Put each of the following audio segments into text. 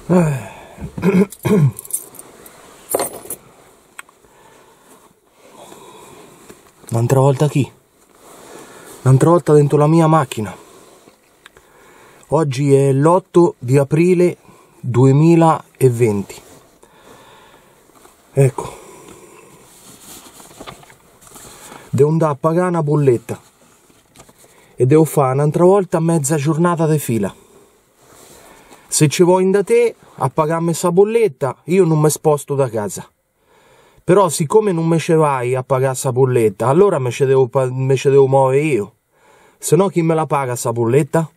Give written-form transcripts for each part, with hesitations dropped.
Un'altra volta chi? Un'altra volta dentro la mia macchina. Oggi è l'8 di aprile 2020. Ecco. Devo andare a pagare una bolletta. E devo fare un'altra volta mezza giornata di fila. Se ci vuoi da te a pagarmi questa bolletta, io non mi sposto da casa. Però siccome non me ci vai a pagare questa bolletta, allora me ci devo muovere io. Se no chi me la paga questa bolletta?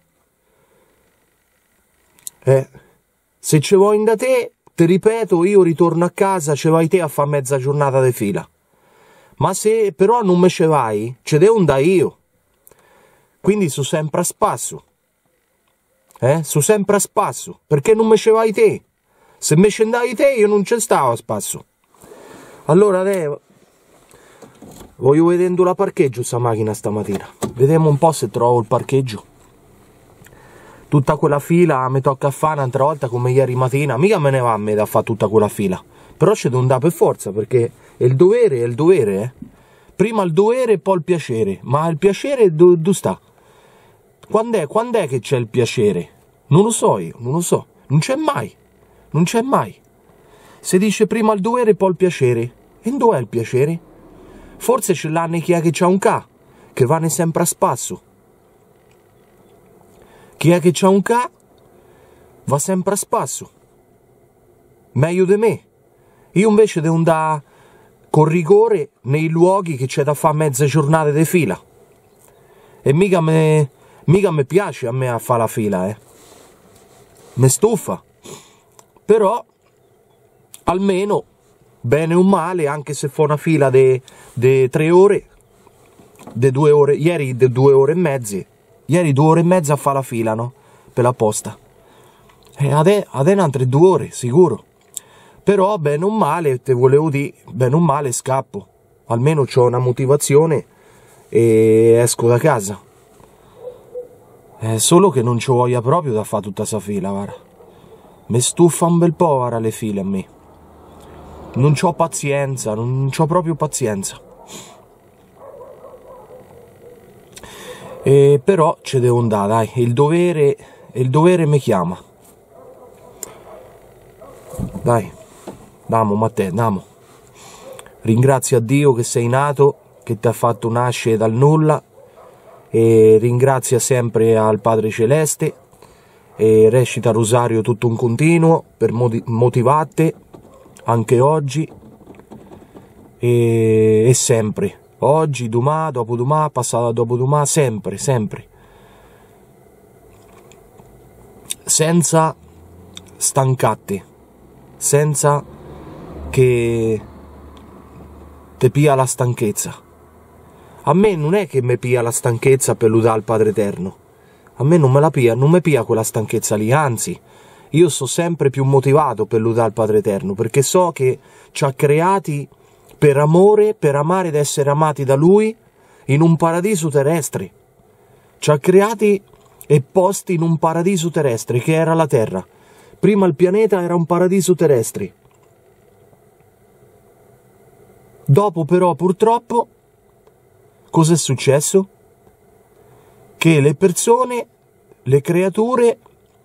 Se ci vuoi da te, ti ripeto, io ritorno a casa, ci vai te a fare mezza giornata di fila. Ma se però non me ci vai, ci devo andare io. Quindi sono sempre a spasso. Sono sempre a spasso. Perché non me ci vai te? Se me ci andai te, io non ci stavo a spasso. Allora, voglio vedendo la parcheggio sta macchina stamattina. Vediamo un po' se trovo il parcheggio. Tutta quella fila mi tocca fare un'altra volta come ieri mattina. Mica me ne va a me da fare tutta quella fila. Però ci devo andare per forza, perché il dovere è il dovere, Prima il dovere e poi il piacere. Ma il piacere dove sta? Quando è che c'è il piacere? Non lo so io, non lo so. Non c'è mai. Non c'è mai. Si dice prima il dovere e poi il piacere. E dov'è il piacere? Forse ce l'hanno chi è che c'ha un ca, che vanno sempre a spasso. Chi è che c'ha un ca, va sempre a spasso. Meglio di me. Io invece devo andare con rigore nei luoghi che c'è da fare mezze giornate di fila. E mica mi piace a me a fare la fila, Mi stufa. Però, almeno, bene o male, anche se fa una fila di 3 ore, di 2 ore, ieri di 2 ore e mezze, ieri 2 ore e mezza a fare la fila, no? Per la posta. E adesso altre 2 ore, sicuro. Però, bene o male, te volevo dire, bene o male scappo. Almeno ho una motivazione e esco da casa. Solo che non ci voglia proprio da fare tutta questa fila, guarda. Mi stufa un bel po', guarda, le file a me. Non c'ho pazienza, non c'ho proprio pazienza. Però ci devo andare, dai, il dovere mi chiama. Dai, andiamo Matteo, andiamo. Ringrazio a Dio che sei nato, che ti ha fatto nascere dal nulla, e ringrazia sempre al Padre Celeste, e recita rosario tutto un continuo per motivarti anche oggi e sempre, oggi, domani, dopodomani, passato dopodomani, sempre, senza stancate, senza che te pia la stanchezza. A me non è che mi pia la stanchezza per lodare al Padre Eterno, a me non mi pia quella stanchezza lì, anzi, io sono sempre più motivato per lodare al Padre Eterno, perché so che ci ha creati per amore, per amare ed essere amati da Lui in un paradiso terrestre. Ci ha creati e posti in un paradiso terrestre che era la Terra. Prima il pianeta era un paradiso terrestre. Dopo però purtroppo cosa è successo? Che le persone, le creature,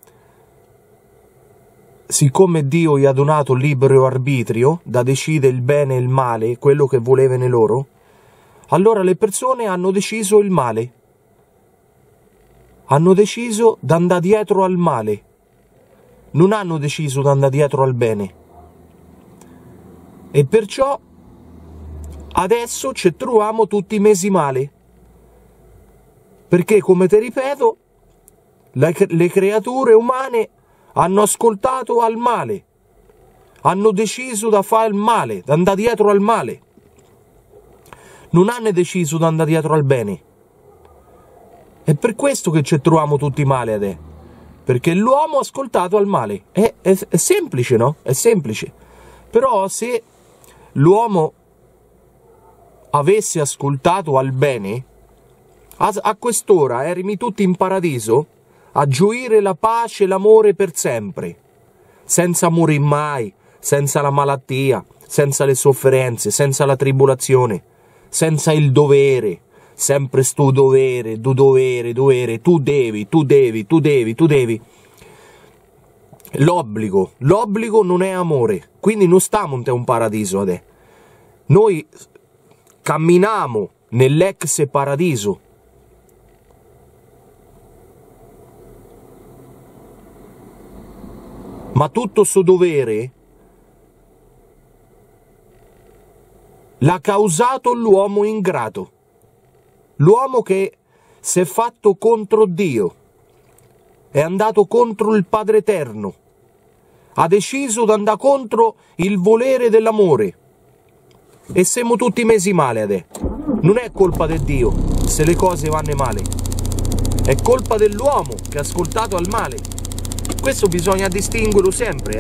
siccome Dio gli ha donato libero arbitrio da decidere il bene e il male, quello che volevano loro, allora le persone hanno deciso il male. Hanno deciso di andare dietro al male. Non hanno deciso di andare dietro al bene. E perciò adesso ci troviamo tutti mesi male. Perché, come ti ripeto, le creature umane hanno ascoltato al male, hanno deciso di fare il male, di andare dietro al male, non hanno deciso di andare dietro al bene. È per questo che ci troviamo tutti male adesso, perché l'uomo ha ascoltato al male. È semplice, no? È semplice. Però se l'uomo avesse ascoltato al bene, a quest'ora erimi tutti in paradiso a gioire la pace e l'amore per sempre, senza morir mai, senza la malattia, senza le sofferenze, senza la tribolazione, senza il dovere, sempre sto dovere, tu devi. L'obbligo non è amore, quindi non stiamo in un paradiso adesso. Noi camminiamo nell'ex paradiso. Ma tutto sto dovere l'ha causato l'uomo ingrato, l'uomo che si è fatto contro Dio, è andato contro il Padre Eterno, ha deciso di andare contro il volere dell'amore e siamo tutti mesi male adesso. Non è colpa di Dio se le cose vanno male, è colpa dell'uomo che ha ascoltato al male. Questo bisogna distinguerlo sempre,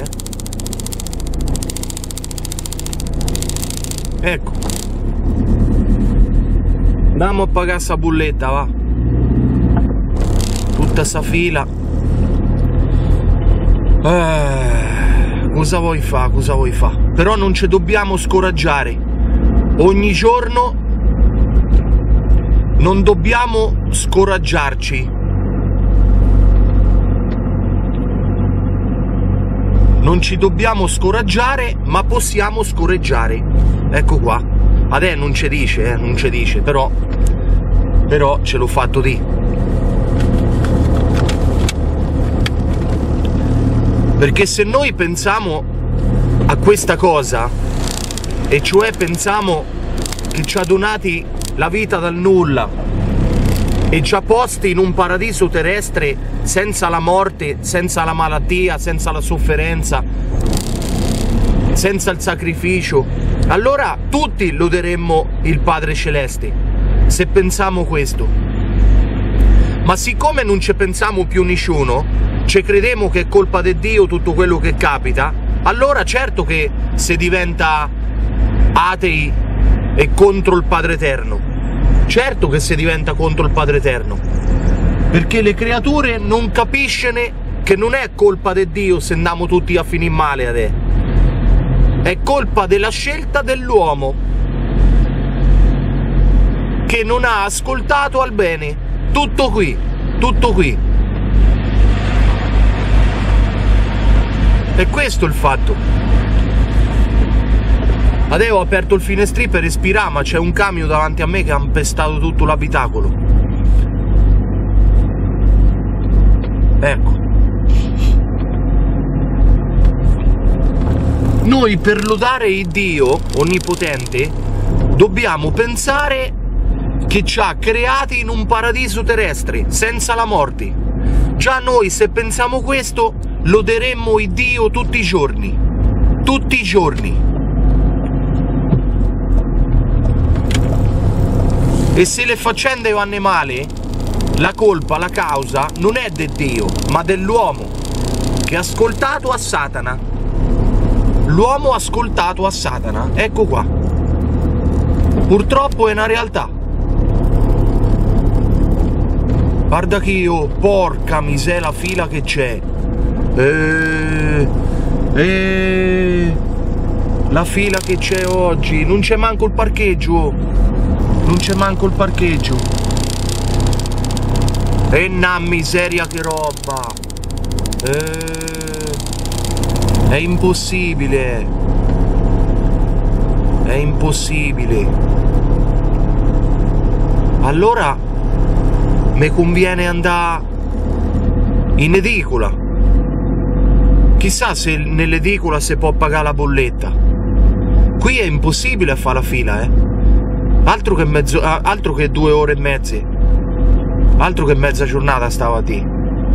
Ecco. Andiamo a pagare sta bulletta, va. Tutta sta fila. Cosa vuoi fa? Però non ci dobbiamo scoraggiare. Ogni giorno non dobbiamo scoraggiarci. Non ci dobbiamo scoraggiare, ma possiamo scorreggiare. Ecco qua. Adesso non ci dice, però ce l'ho fatto di. Perché se noi pensiamo a questa cosa, e cioè pensiamo che ci ha donati la vita dal nulla e ci ha posti in un paradiso terrestre senza la morte, senza la malattia, senza la sofferenza, senza il sacrificio, allora tutti loderemmo il Padre Celeste, se pensiamo questo. Ma siccome non ci pensiamo più nessuno, ci crediamo che è colpa di Dio tutto quello che capita, allora certo che si diventa atei e contro il Padre Eterno. Certo che si diventa contro il Padre Eterno, perché le creature non capiscono che non è colpa di Dio se andiamo tutti a finire male adesso. È colpa della scelta dell'uomo che non ha ascoltato al bene. Tutto qui, tutto qui. E questo è il fatto. Adesso ho aperto il finestrino per respirare, ma c'è un camion davanti a me che ha impestato tutto l'abitacolo. Ecco. Noi per lodare il Dio Onnipotente dobbiamo pensare che ci ha creati in un paradiso terrestre, senza la morte. Già noi se pensiamo questo, loderemmo il Dio tutti i giorni. Tutti i giorni. E se le faccende vanno male, la colpa, la causa non è di Dio, ma dell'uomo che ha ascoltato a Satana. L'uomo ha ascoltato a Satana, ecco qua. Purtroppo è una realtà. Guarda che io, porca miseria, la fila che c'è. La fila che c'è oggi, non c'è manco il parcheggio. Non c'è manco il parcheggio. E na miseria che roba. È impossibile. È impossibile. Allora mi conviene andare in edicola. Chissà se nell'edicola si può pagare la bolletta. Qui è impossibile fare la fila, Altro che 2 ore e mezza. Altro che mezza giornata stava lì.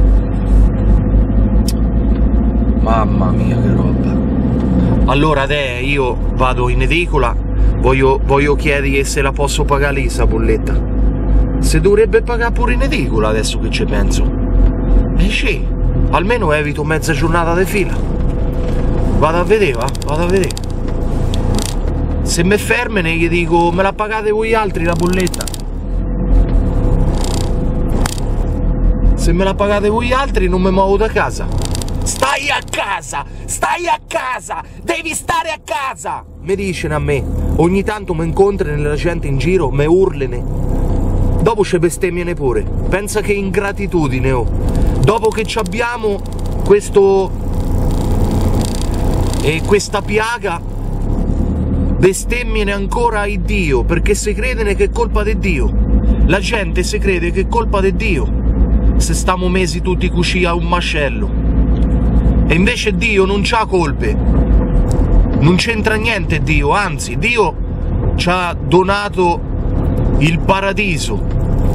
Mamma mia che roba. Allora adesso io vado in edicola, voglio chiedere se la posso pagare lì sta bolletta. Se dovrebbe pagare pure in edicola adesso che ci penso. Sì, almeno evito mezza giornata di fila. Vado a vedere, va? Vado a vedere. Se mi fermano gli dico, me la pagate voi altri la bolletta? Se me la pagate voi altri non mi muovo da casa. Stai stai a casa, devi stare a casa, mi dicono a me. Ogni tanto mi incontrano la gente in giro, mi urlano, dopo ci bestemmiano pure. Pensa che ingratitudine, oh. Dopo che abbiamo questa piaga, bestemmiano ancora il Dio, perché si crede che è colpa di Dio. La gente si crede che è colpa di Dio, se stiamo mesi tutti cucì a un macello. E invece Dio non c'ha colpe, non c'entra niente Dio, anzi Dio ci ha donato il paradiso.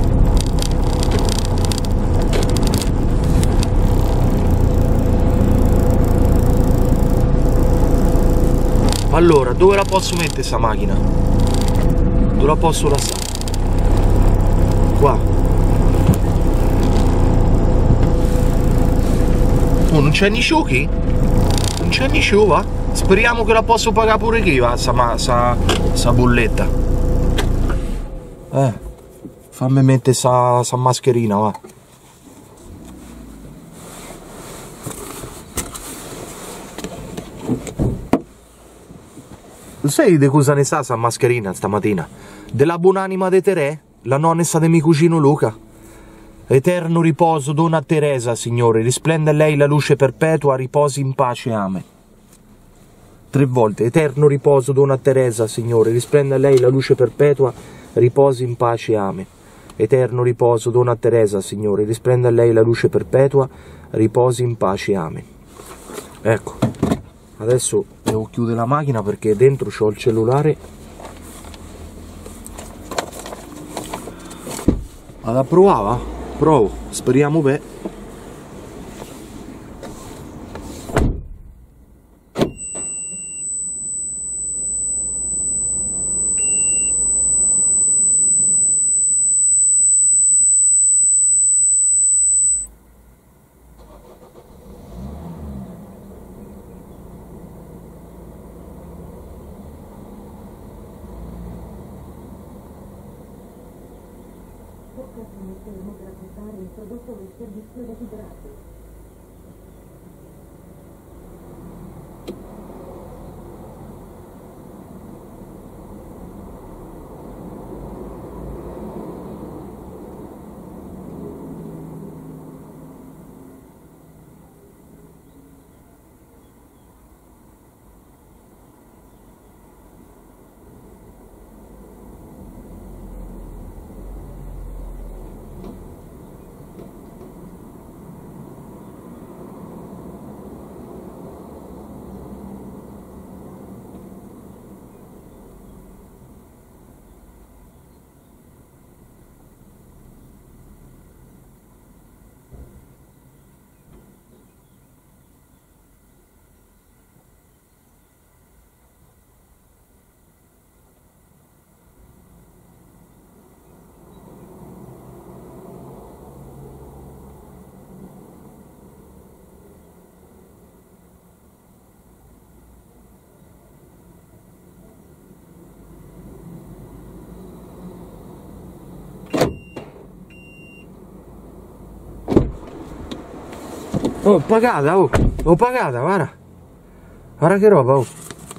Allora, dove la posso mettere sta macchina? Dove la posso lasciare? Qua. Oh, non c'è nisciuchi? Non c'è nisciù, va? Speriamo che la posso pagare pure chi, va, sta bolletta. Fammi mettere sta mascherina, va. Sai di cosa ne sa sta mascherina stamattina? Della buonanima de Terè, la nonnessa di mio cugino Luca. Eterno riposo dona a Teresa, Signore, risplende a lei la luce perpetua, riposi in pace, amen. 3 volte, eterno riposo dona a Teresa, Signore, risplende a lei la luce perpetua, riposi in pace, amen. Eterno riposo dona a Teresa, Signore, risplende a lei la luce perpetua, riposi in pace, amen. Ecco, adesso devo chiudere la macchina perché dentro c'ho il cellulare. Vado a provare, va? Provo, speriamo bene. Fermo per acquistare il prodotto del servizio desiderato. Oh, pagata, oh, l'ho pagata, guarda. Guarda che roba, oh.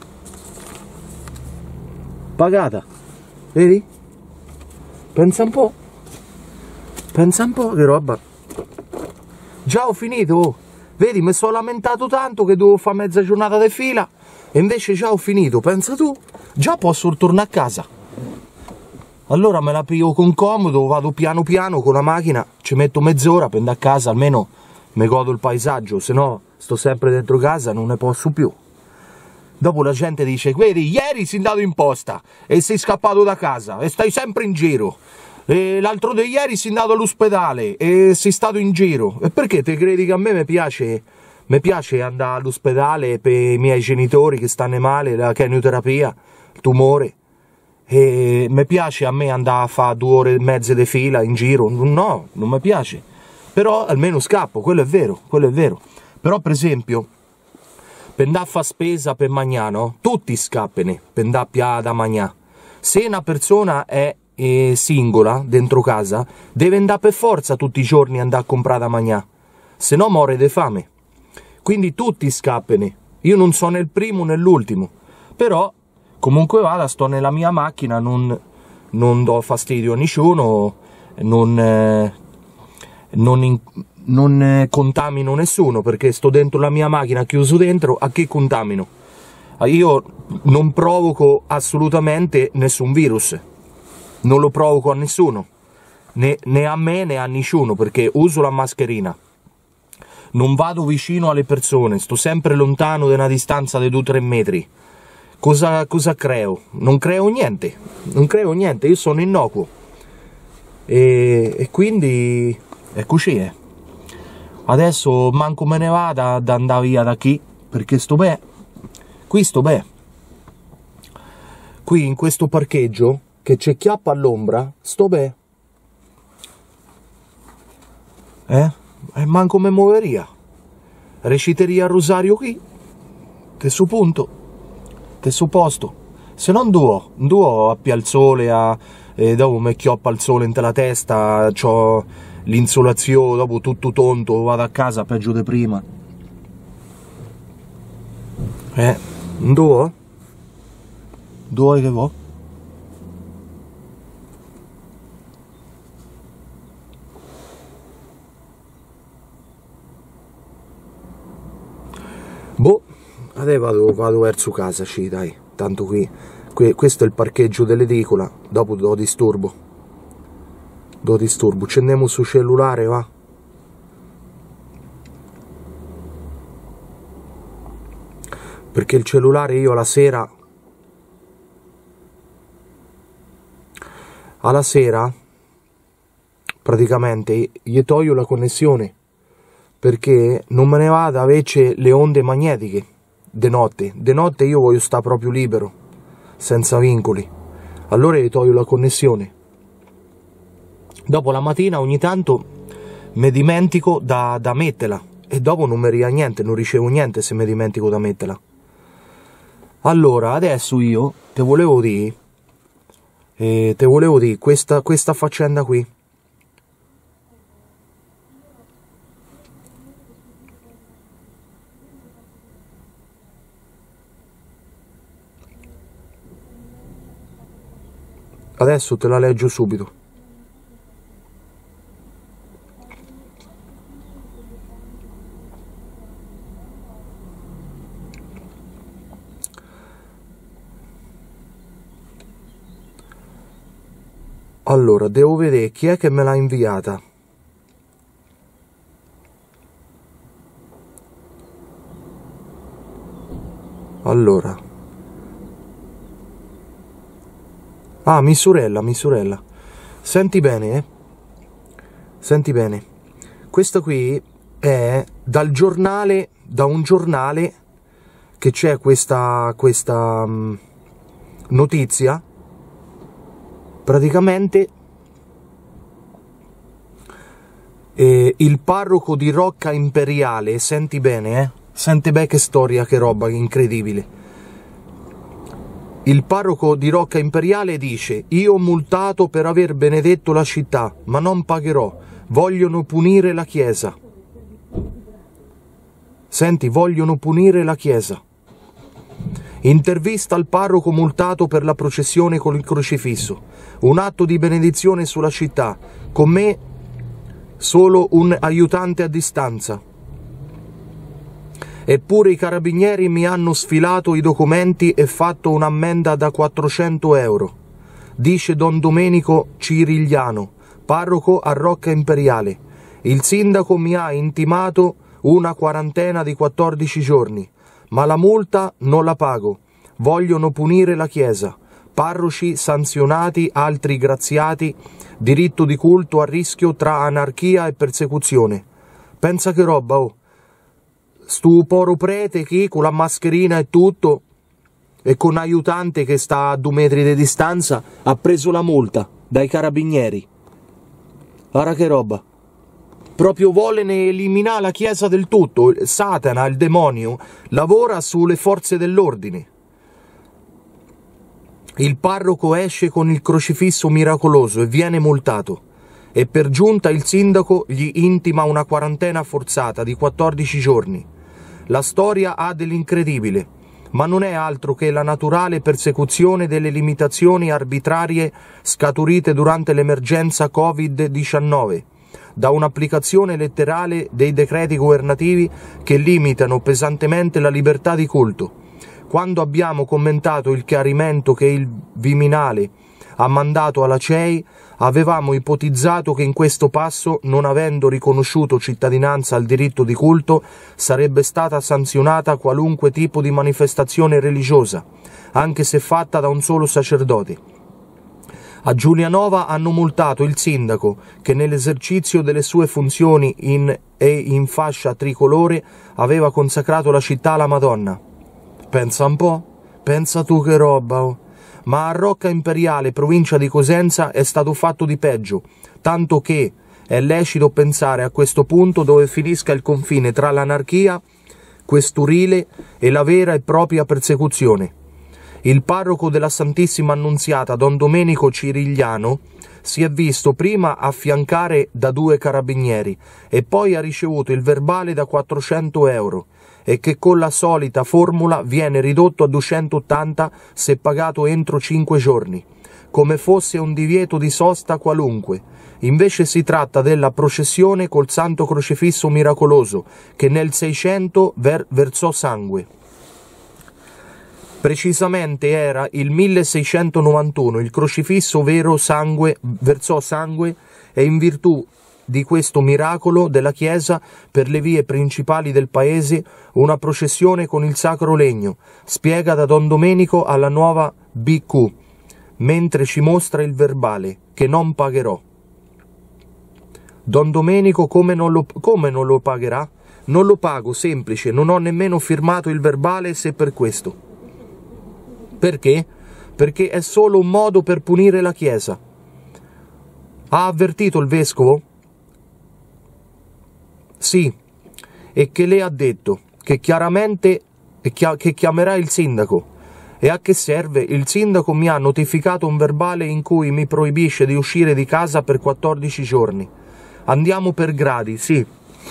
Pagata, vedi? Pensa un po'. Pensa un po' che roba. Già ho finito, oh. Vedi, mi sono lamentato tanto che dovevo fare mezza giornata di fila e invece già ho finito, pensa tu. Già posso tornare a casa. Allora me la piglio con comodo, vado piano piano con la macchina, ci metto mezz'ora per andare a casa, almeno mi godo il paesaggio, se no sto sempre dentro casa, non ne posso più. Dopo la gente dice, vedi, ieri sei andato in posta e sei scappato da casa e stai sempre in giro. E l'altro di ieri sei andato all'ospedale e sei stato in giro. E perché te credi che a me mi piace andare all'ospedale per i miei genitori che stanno male, la chemioterapia, il tumore? E mi piace a me andare a fare 2 ore e mezza di fila in giro? No, non mi piace. Però almeno scappo, quello è vero, quello è vero. Però per esempio, per andare a fare spesa per mangiare, no? Tutti scappano per andare da mangiare. Se una persona è singola dentro casa, deve andare per forza tutti i giorni andare a comprare da mangiare, se no muore di fame. quindi tutti scappano. Io non sono il primo né l'ultimo, però comunque vada, sto nella mia macchina, non do fastidio a nessuno, non contamino nessuno, perché sto dentro la mia macchina, chiuso dentro, a che contamino? Io non provoco assolutamente nessun virus, non lo provoco a nessuno, né a me né a nessuno, perché uso la mascherina. Non vado vicino alle persone, sto sempre lontano di una distanza di 2-3 metri. Cosa creo? Non creo niente, io sono innocuo. E quindi, eccoci. Adesso manco me ne vada ad andare via da qui, perché sto bene. Qui sto bene. Qui in questo parcheggio, che c'è chiappa all'ombra, sto bene. E manco me muoveria. Reciteria il rosario qui, te su punto, te su posto. Se non duo appia il sole, dopo mi chioppa il sole in la testa, c'ho l'insolazione, dopo tutto tonto, vado a casa peggio di prima. Duo? Duo che vo? Boh, adesso vado verso casa, dai, tanto qui, questo è il parcheggio dell'edicola, dopo do disturbo, scendiamo sul cellulare, va? Perché il cellulare io alla sera, praticamente, gli toglio la connessione, perché non me ne vada invece le onde magnetiche de notte io voglio stare proprio libero, senza vincoli, allora gli toglio la connessione. Dopo la mattina ogni tanto mi dimentico da metterla, e dopo non mi ria niente, non ricevo niente se mi dimentico da metterla. Allora adesso io te volevo dire questa faccenda qui. Adesso te la leggo subito. Allora, devo vedere chi è che me l'ha inviata. Allora. Ah, mia sorella. Senti bene, Senti bene. Questo qui è da un giornale che c'è questa notizia. Praticamente il parroco di Rocca Imperiale, senti bene, senti bene che storia, che roba incredibile. Il parroco di Rocca Imperiale dice: io ho multato per aver benedetto la città, ma non pagherò, vogliono punire la Chiesa. Senti, vogliono punire la Chiesa. Intervista al parroco multato per la processione con il crocifisso. Un atto di benedizione sulla città. Con me solo un aiutante a distanza. Eppure i carabinieri mi hanno sfilato i documenti e fatto un'ammenda da 400 euro. Dice Don Domenico Cirigliano, parroco a Rocca Imperiale. Il sindaco mi ha intimato una quarantena di 14 giorni. Ma la multa non la pago. Vogliono punire la Chiesa. Parroci sanzionati, altri graziati, diritto di culto a rischio tra anarchia e persecuzione. Pensa che roba, oh! Stu poro prete chi con la mascherina e tutto, e con aiutante che sta a 2 metri di distanza, ha preso la multa dai carabinieri. Guarda che roba! Proprio vuole eliminare la Chiesa del tutto. Satana, il demonio, lavora sulle forze dell'ordine. Il parroco esce con il crocifisso miracoloso e viene multato. E per giunta il sindaco gli intima una quarantena forzata di 14 giorni. La storia ha dell'incredibile, ma non è altro che la naturale persecuzione delle limitazioni arbitrarie scaturite durante l'emergenza Covid-19, da un'applicazione letterale dei decreti governativi che limitano pesantemente la libertà di culto. Quando abbiamo commentato il chiarimento che il Viminale ha mandato alla CEI, avevamo ipotizzato che in questo passo, non avendo riconosciuto cittadinanza al diritto di culto, sarebbe stata sanzionata qualunque tipo di manifestazione religiosa, anche se fatta da un solo sacerdote. A Giulianova hanno multato il sindaco che nell'esercizio delle sue funzioni in fascia tricolore aveva consacrato la città alla Madonna. Pensa un po', pensa tu che roba, oh. Ma a Rocca Imperiale, provincia di Cosenza, è stato fatto di peggio, tanto che è lecito pensare a questo punto dove finisca il confine tra l'anarchia questurile e la vera e propria persecuzione. Il parroco della Santissima Annunziata, Don Domenico Cirigliano, si è visto prima affiancare da 2 carabinieri e poi ha ricevuto il verbale da 400 euro e che con la solita formula viene ridotto a 280 se pagato entro 5 giorni, come fosse un divieto di sosta qualunque. Invece si tratta della processione col Santo Crocifisso miracoloso che nel 600 versò sangue. Precisamente era il 1691, il crocifisso versò sangue e in virtù di questo miracolo della Chiesa per le vie principali del paese una processione con il sacro legno, spiega da Don Domenico alla nuova BQ, mentre ci mostra il verbale, che non pagherò. Don Domenico come non lo pagherà? Non lo pago, semplice, non ho nemmeno firmato il verbale se per questo. Perché? Perché è solo un modo per punire la Chiesa. Ha avvertito il vescovo? Sì, e che le ha detto che chiaramente che chiamerà il sindaco. E a che serve? Il sindaco mi ha notificato un verbale in cui mi proibisce di uscire di casa per 14 giorni. Andiamo per gradi, sì.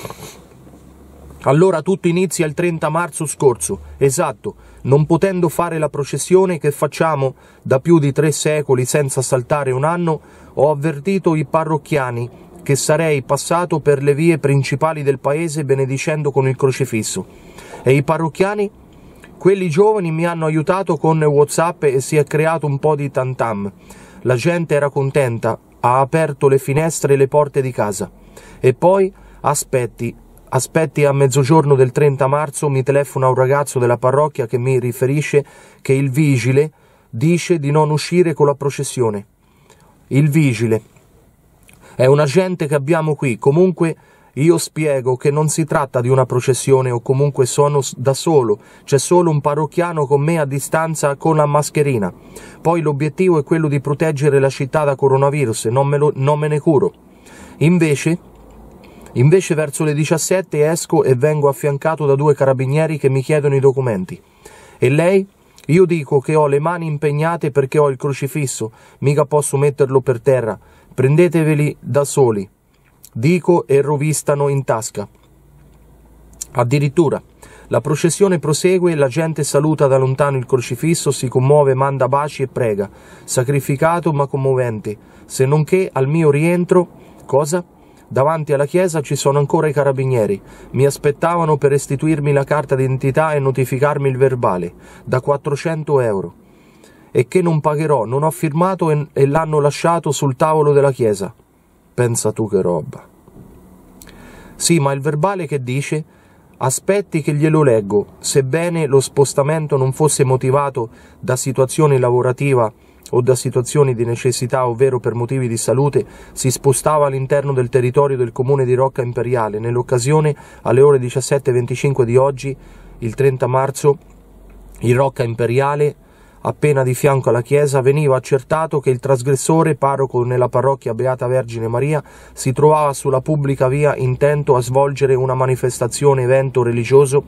Allora tutto inizia il 30 marzo scorso, esatto, non potendo fare la processione che facciamo da più di 3 secoli senza saltare un anno, ho avvertito i parrocchiani che sarei passato per le vie principali del paese benedicendo con il crocifisso. E i parrocchiani? Quelli giovani mi hanno aiutato con WhatsApp e si è creato un po' di tantam. La gente era contenta, ha aperto le finestre e le porte di casa. E poi, aspetti a mezzogiorno del 30 marzo mi telefona un ragazzo della parrocchia che mi riferisce che il vigile dice di non uscire con la processione. Il vigile è un agente che abbiamo qui. Comunque io spiego che non si tratta di una processione o comunque sono da solo, c'è solo un parrocchiano con me a distanza con la mascherina. Poi l'obiettivo è quello di proteggere la città da coronavirus e non me ne curo. Invece verso le 17 esco e vengo affiancato da 2 carabinieri che mi chiedono i documenti. E lei? Io dico che ho le mani impegnate perché ho il crocifisso, mica posso metterlo per terra. Prendeteveli da soli, dico, e rovistano in tasca. Addirittura, la processione prosegue, la gente saluta da lontano il crocifisso, si commuove, manda baci e prega. Sacrificato ma commovente, se non che al mio rientro, cosa? Davanti alla chiesa ci sono ancora i carabinieri. Mi aspettavano per restituirmi la carta d'identità e notificarmi il verbale, da 400 euro. E che non pagherò, non ho firmato e l'hanno lasciato sul tavolo della chiesa. Pensa tu che roba. Sì, ma il verbale che dice? Aspetti che glielo leggo, sebbene lo spostamento non fosse motivato da situazioni lavorativa o da situazioni di necessità, ovvero per motivi di salute, si spostava all'interno del territorio del comune di Rocca Imperiale. Nell'occasione, alle ore 17:25 di oggi, il 30 marzo, in Rocca Imperiale, appena di fianco alla chiesa, veniva accertato che il trasgressore, parroco nella parrocchia Beata Vergine Maria, si trovava sulla pubblica via intento a svolgere una manifestazione evento religioso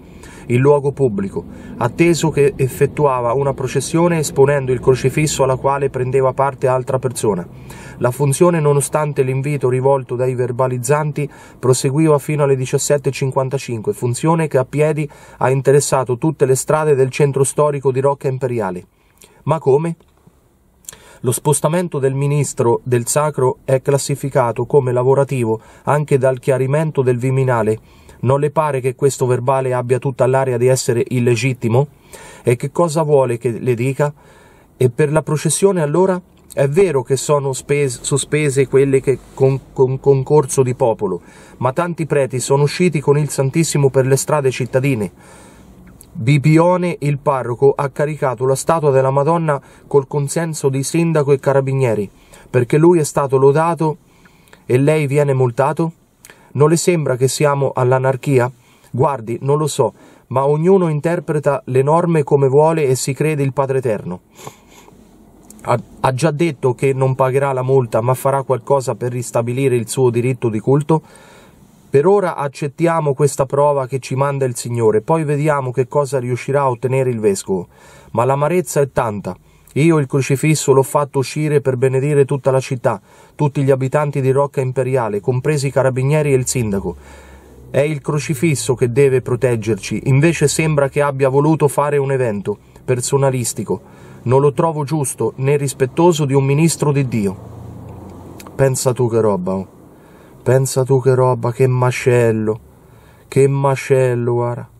il luogo pubblico, atteso che effettuava una processione esponendo il crocifisso alla quale prendeva parte altra persona. La funzione, nonostante l'invito rivolto dai verbalizzanti, proseguiva fino alle 17:55, funzione che a piedi ha interessato tutte le strade del centro storico di Rocca Imperiale. Ma come? Lo spostamento del ministro del Sacro è classificato come lavorativo anche dal chiarimento del Viminale. Non le pare che questo verbale abbia tutta l'aria di essere illegittimo? E che cosa vuole che le dica? E per la processione allora? È vero che sono sospese quelle che con concorso di popolo, ma tanti preti sono usciti con il Santissimo per le strade cittadine. Bibione, il parroco, ha caricato la statua della Madonna col consenso di sindaco e carabinieri, perché lui è stato lodato e lei viene multato? Non le sembra che siamo all'anarchia? Guardi, non lo so, ma ognuno interpreta le norme come vuole e si crede il Padre Eterno. Ha già detto che non pagherà la multa, ma farà qualcosa per ristabilire il suo diritto di culto? Per ora accettiamo questa prova che ci manda il Signore, poi vediamo che cosa riuscirà a ottenere il Vescovo. Ma l'amarezza è tanta. Io il crocifisso l'ho fatto uscire per benedire tutta la città, tutti gli abitanti di Rocca Imperiale, compresi i carabinieri e il sindaco. È il crocifisso che deve proteggerci, invece sembra che abbia voluto fare un evento personalistico. Non lo trovo giusto né rispettoso di un ministro di Dio. Pensa tu che roba, oh. Pensa tu che roba, che macello, guarda.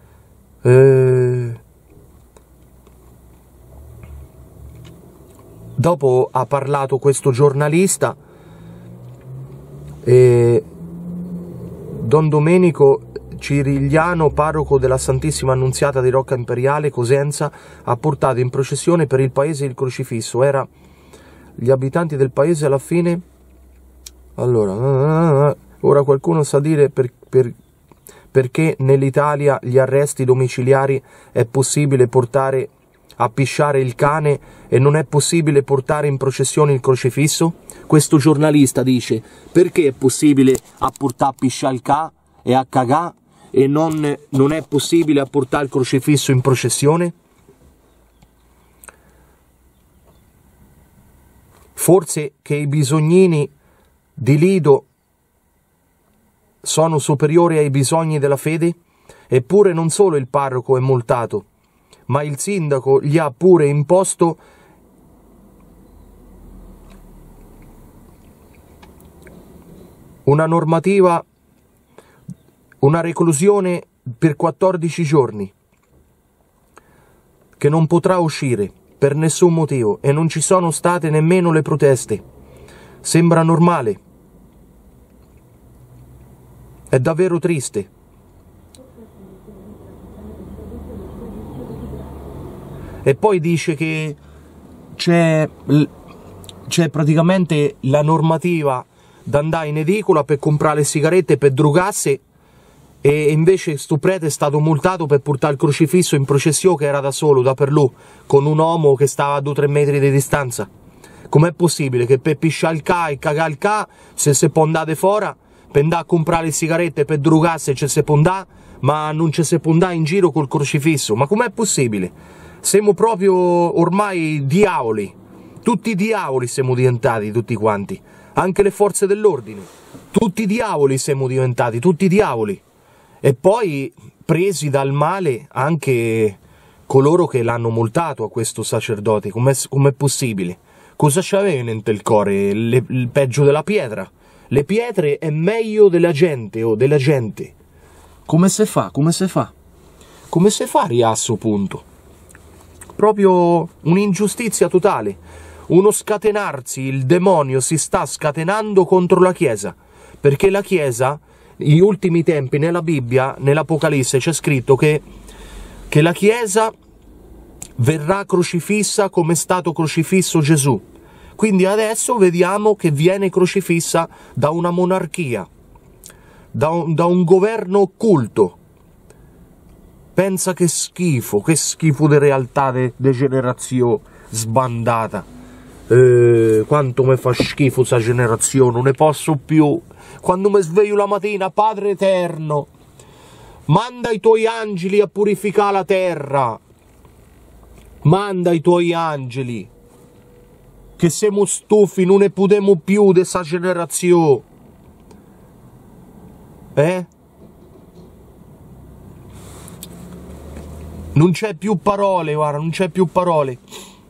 Dopo ha parlato questo giornalista Don Domenico Cirigliano, parroco della Santissima Annunziata di Rocca Imperiale, Cosenza, ha portato in processione per il paese il crocifisso. Gli abitanti del paese alla fine... Allora, ora qualcuno sa dire perché nell'Italia gli arresti domiciliari è possibile portare a pisciare il cane e non è possibile portare in processione il crocifisso? Questo giornalista dice: perché è possibile a portare a pisciare il cane e a cagà e non è possibile a portare il crocifisso in processione? Forse che i bisognini di Lido sono superiori ai bisogni della fede? Eppure non solo il parroco è multato, ma il sindaco gli ha pure imposto una normativa, una reclusione per 14 giorni, che non potrà uscire per nessun motivo, e non ci sono state nemmeno le proteste. Sembra normale. È davvero triste. E poi dice che c'è praticamente la normativa da andare in edicola per comprare le sigarette per drogarsi, e invece sto prete è stato multato per portare il crocifisso in processione, che era da solo, da per lui, con un uomo che stava a 2-3 metri di distanza. Com'è possibile che per pisciare il ca e cagare il ca, se si può andare fuori, per andare a comprare le sigarette per drogarsi ci si può andare, ma non ci si può andare in giro col crocifisso? Ma com'è possibile? Siamo proprio ormai diavoli, tutti diavoli siamo diventati, tutti quanti, anche le forze dell'ordine, tutti diavoli siamo diventati, tutti diavoli. E poi presi dal male anche coloro che l'hanno multato a questo sacerdote. Com'è possibile? Cosa c'aveva nel cuore? Il peggio della pietra? Le pietre è meglio della gente, o della gente. Come se fa? Come se fa? Come se fa a riasso, punto? Proprio un'ingiustizia totale. Uno scatenarsi, il demonio si sta scatenando contro la Chiesa, perché la Chiesa, negli ultimi tempi, nella Bibbia, nell'Apocalisse, c'è scritto che la Chiesa verrà crocifissa come è stato crocifisso Gesù. Quindi adesso vediamo che viene crocifissa da una monarchia, da un governo occulto. Pensa che schifo di realtà, de generazione sbandata. Quanto mi fa schifo sta generazione, non ne posso più. Quando mi sveglio la mattina, Padre Eterno, Manda i tuoi angeli a purificare la terra. Manda i tuoi angeli. Che siamo stufi, non ne potremo più di questa generazione. Non c'è più parole, guarda, non c'è più parole.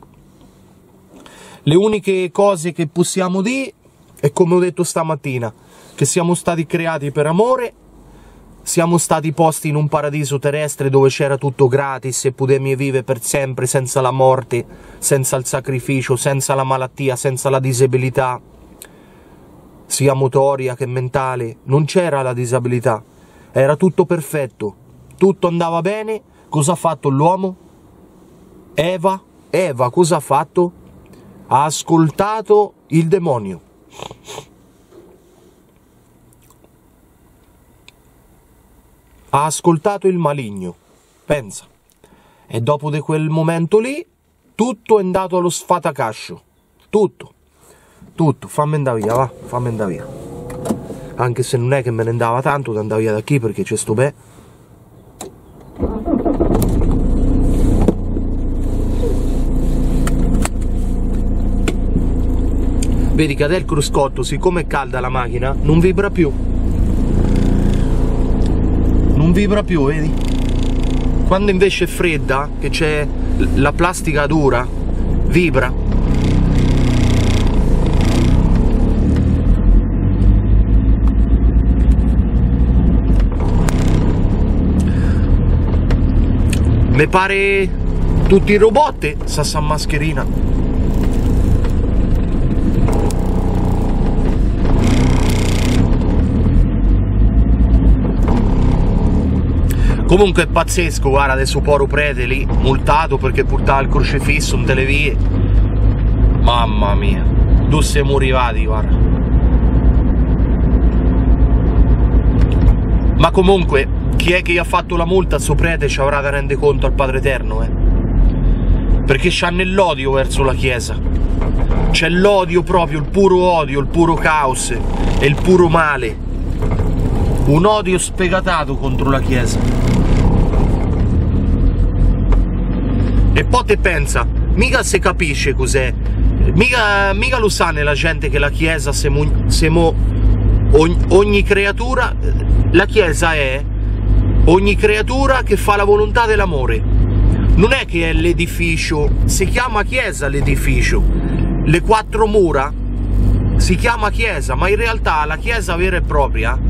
Le uniche cose che possiamo dire è, come ho detto stamattina, che siamo stati creati per amore, siamo stati posti in un paradiso terrestre dove c'era tutto gratis e potevi vivere per sempre senza la morte, senza il sacrificio, senza la malattia, senza la disabilità, sia motoria che mentale. Non c'era la disabilità, era tutto perfetto, tutto andava bene. Cosa ha fatto l'uomo? Eva cosa ha fatto? Ha ascoltato il demonio. Ha ascoltato il maligno, pensa. E dopo di quel momento lì, tutto è andato allo sfatacascio. Tutto. Fammi andare via, va, fammi andare via. Anche se non è che me ne andava tanto da andare via da qui, perché c'è sto bè. Vedi che adesso il cruscotto, siccome è calda la macchina, non vibra più. Non vibra più, vedi? Quando invece è fredda, che c'è la plastica dura, vibra. Mi pare tutti i robot sa mascherina. Comunque è pazzesco, guarda, adesso Poro Prete lì, multato perché portava il crocifisso in televie. Mamma mia, dove siamo arrivati, guarda. Ma comunque, chi è che gli ha fatto la multa a suo prete ci avrà da rendere conto al Padre Eterno, Perché c'hanno l'odio verso la Chiesa. C'è l'odio proprio, il puro odio, il puro caos e il puro male. Un odio sfegatato contro la Chiesa. E poi te pensa, mica se capisce cos'è, mica lo sa nella gente che la Chiesa ogni creatura, la Chiesa è ogni creatura che fa la volontà dell'amore. Non è che è l'edificio, si chiama Chiesa l'edificio, le 4 mura si chiama Chiesa, ma in realtà la Chiesa vera e propria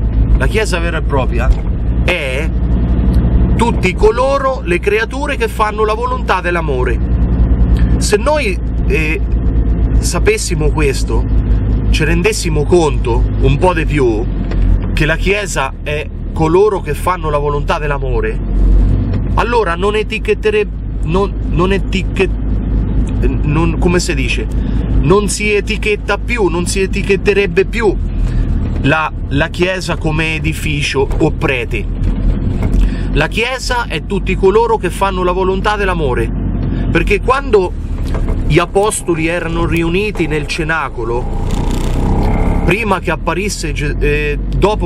è tutti coloro, le creature che fanno la volontà dell'amore. Se noi sapessimo questo, ci rendessimo conto un po' di più che la Chiesa è coloro che fanno la volontà dell'amore, allora come si dice? Non si etichetta più, non si etichetterebbe più la Chiesa come edificio o prete. La Chiesa è tutti coloro che fanno la volontà dell'amore, perché quando gli apostoli erano riuniti nel cenacolo, prima che apparisse, dopo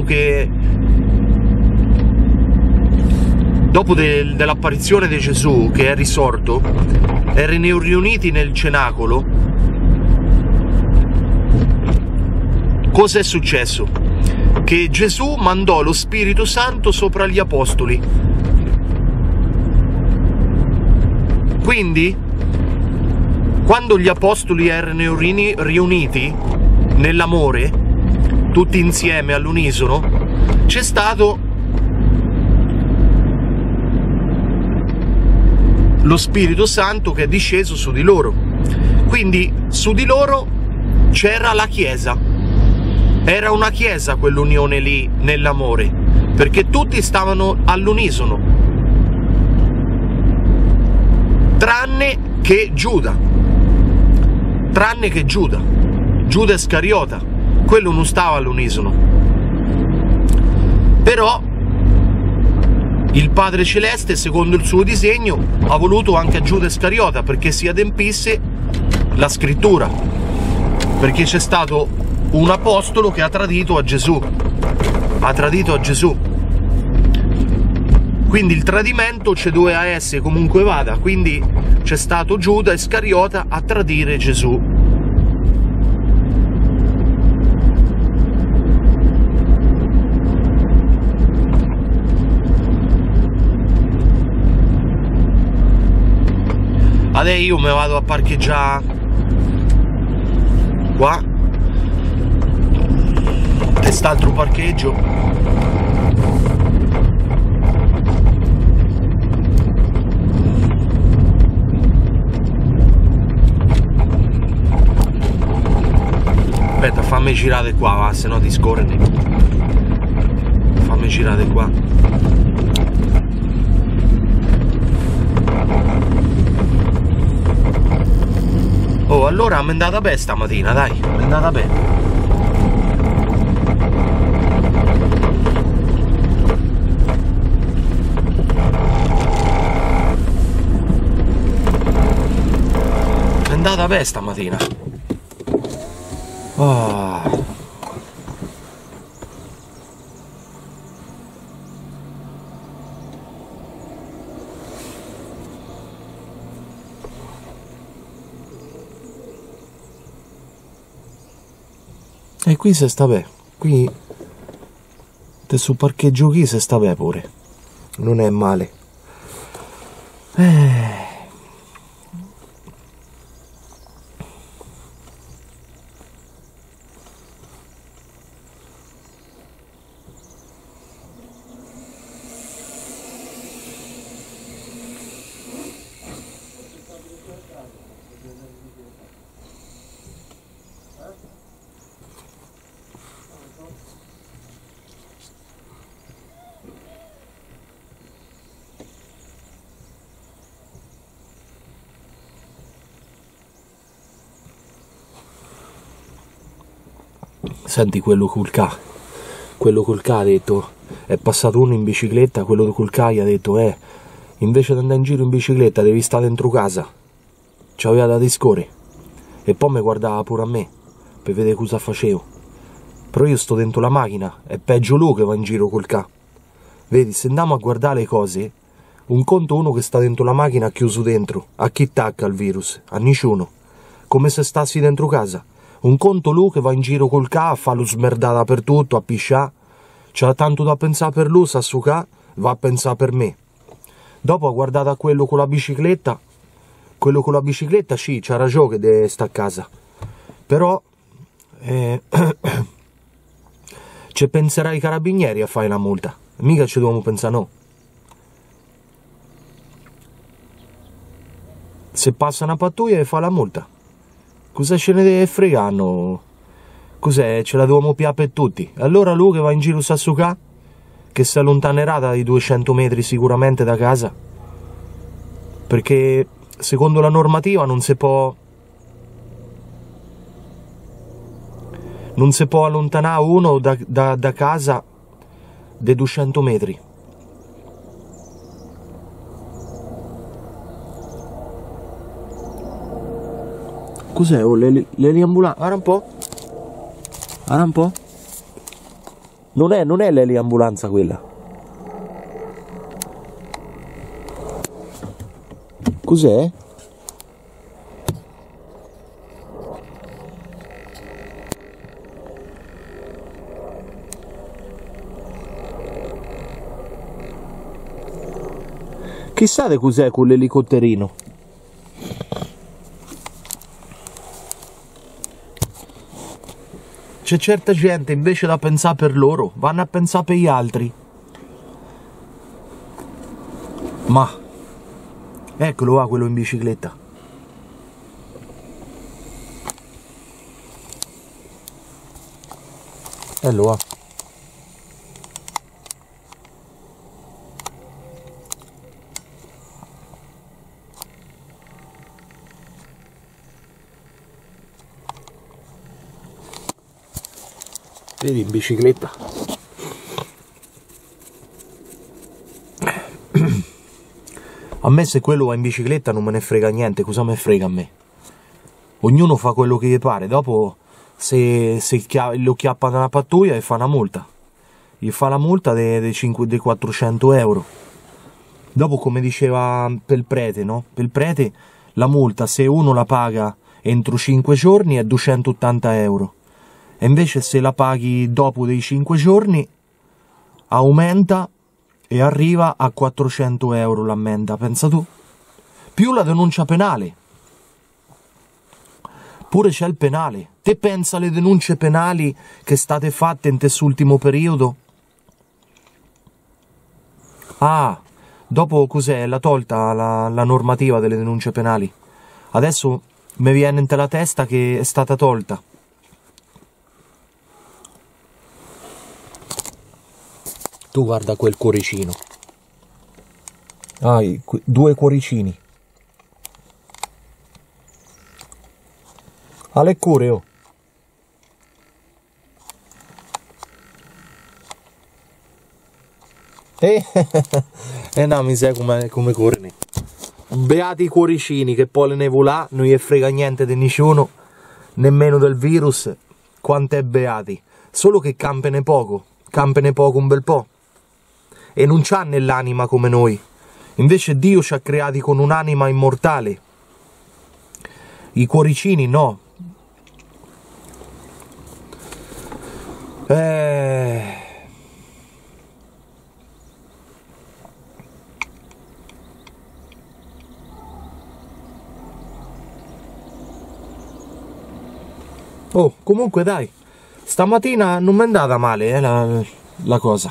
dell'apparizione di Gesù che è risorto, erano riuniti nel cenacolo, cosa è successo? Che Gesù mandò lo Spirito Santo sopra gli apostoli. Quindi, quando gli apostoli erano riuniti nell'amore, tutti insieme all'unisono, c'è stato lo Spirito Santo che è disceso su di loro. Quindi su di loro c'era la Chiesa. Era una Chiesa quell'unione lì nell'amore, perché tutti stavano all'unisono, tranne che Giuda, Giuda Iscariota, quello non stava all'unisono. Però il Padre Celeste, secondo il suo disegno, ha voluto anche a Giuda Iscariota perché si adempisse la scrittura, perché c'è stato un apostolo che ha tradito a Gesù, Quindi il tradimento c'è doveva essere comunque vada, quindi c'è stato Giuda Iscariota a tradire Gesù. Adesso io mi vado a parcheggiare qua, quest'altro parcheggio. Aspetta, fammi girare qua, va, se no ti scorri. Fammi girare qua. Oh, allora mi è andata bene stamattina, dai, mi è andata bene. Mi è andata bene stamattina. Oh. E qui se sta bene, qui te su parcheggio qui se sta bene pure, non è male. Senti quello col K ha detto, è passato uno in bicicletta, quello col K gli ha detto, invece di andare in giro in bicicletta devi stare dentro casa, c'aveva da discorrere, e poi mi guardava pure a me, per vedere cosa facevo, però io sto dentro la macchina, è peggio lui che va in giro col K, vedi, se andiamo a guardare le cose, un conto uno che sta dentro la macchina chiuso dentro, a chi tacca il virus? A nessuno, come se stassi dentro casa. Un conto lui che va in giro col K, fa lo smerdà dappertutto, a piscià, c'ha tanto da pensare per lui, sa su K, va a pensare per me. Dopo ha guardato a quello con la bicicletta sì, c'ha ragione che deve stare a casa, però ci penserai i carabinieri a fare la multa, mica ci dobbiamo pensare no. Se passa una pattuglia e fa la multa. Cosa ce ne deve fregare? Cos'è? Ce la dobbiamo piare per tutti. Allora lui che va in giro sa su K, che si allontanerà dai 200 metri sicuramente da casa, perché secondo la normativa non si può allontanare uno da casa dei 200 metri. Cos'è? Oh, le ambulanze. Guarda un po'. Guarda un po'. Non è l'eliambulanza quella. Cos'è? Chissà di cos'è quell'elicotterino. C'è certa gente invece da pensare per loro, vanno a pensare per gli altri. Ma eccolo va quello in bicicletta. Lo va. Vedi, in bicicletta. A me se quello va in bicicletta non me ne frega niente, cosa me frega a me? Ognuno fa quello che gli pare, dopo se lo chiappa nella pattuglia e fa una multa. Gli fa la multa dei 400 euro. Dopo, come diceva per il prete, no? Per il prete la multa, se uno la paga entro 5 giorni, è 280 euro. E invece se la paghi dopo dei 5 giorni, aumenta e arriva a 400 euro l'ammenda, pensa tu. Più la denuncia penale. Pure c'è il penale. Te pensa alle denunce penali che state fatte in quest'ultimo periodo? Ah, dopo cos'è? L'ha tolta la normativa delle denunce penali. Adesso mi viene in la testa che è stata tolta. Tu guarda quel cuoricino. Ah, 2 cuoricini. alle cure, oh. E no, mi sai come corri. Beati i cuoricini che poi ne volà, non gli frega niente di nessuno, nemmeno del virus, quant'è beati. Solo che campene poco un bel po'. E non c'ha nell'anima come noi. Invece Dio ci ha creati con un'anima immortale. I cuoricini no. Oh, comunque dai, stamattina non mi è andata male la cosa.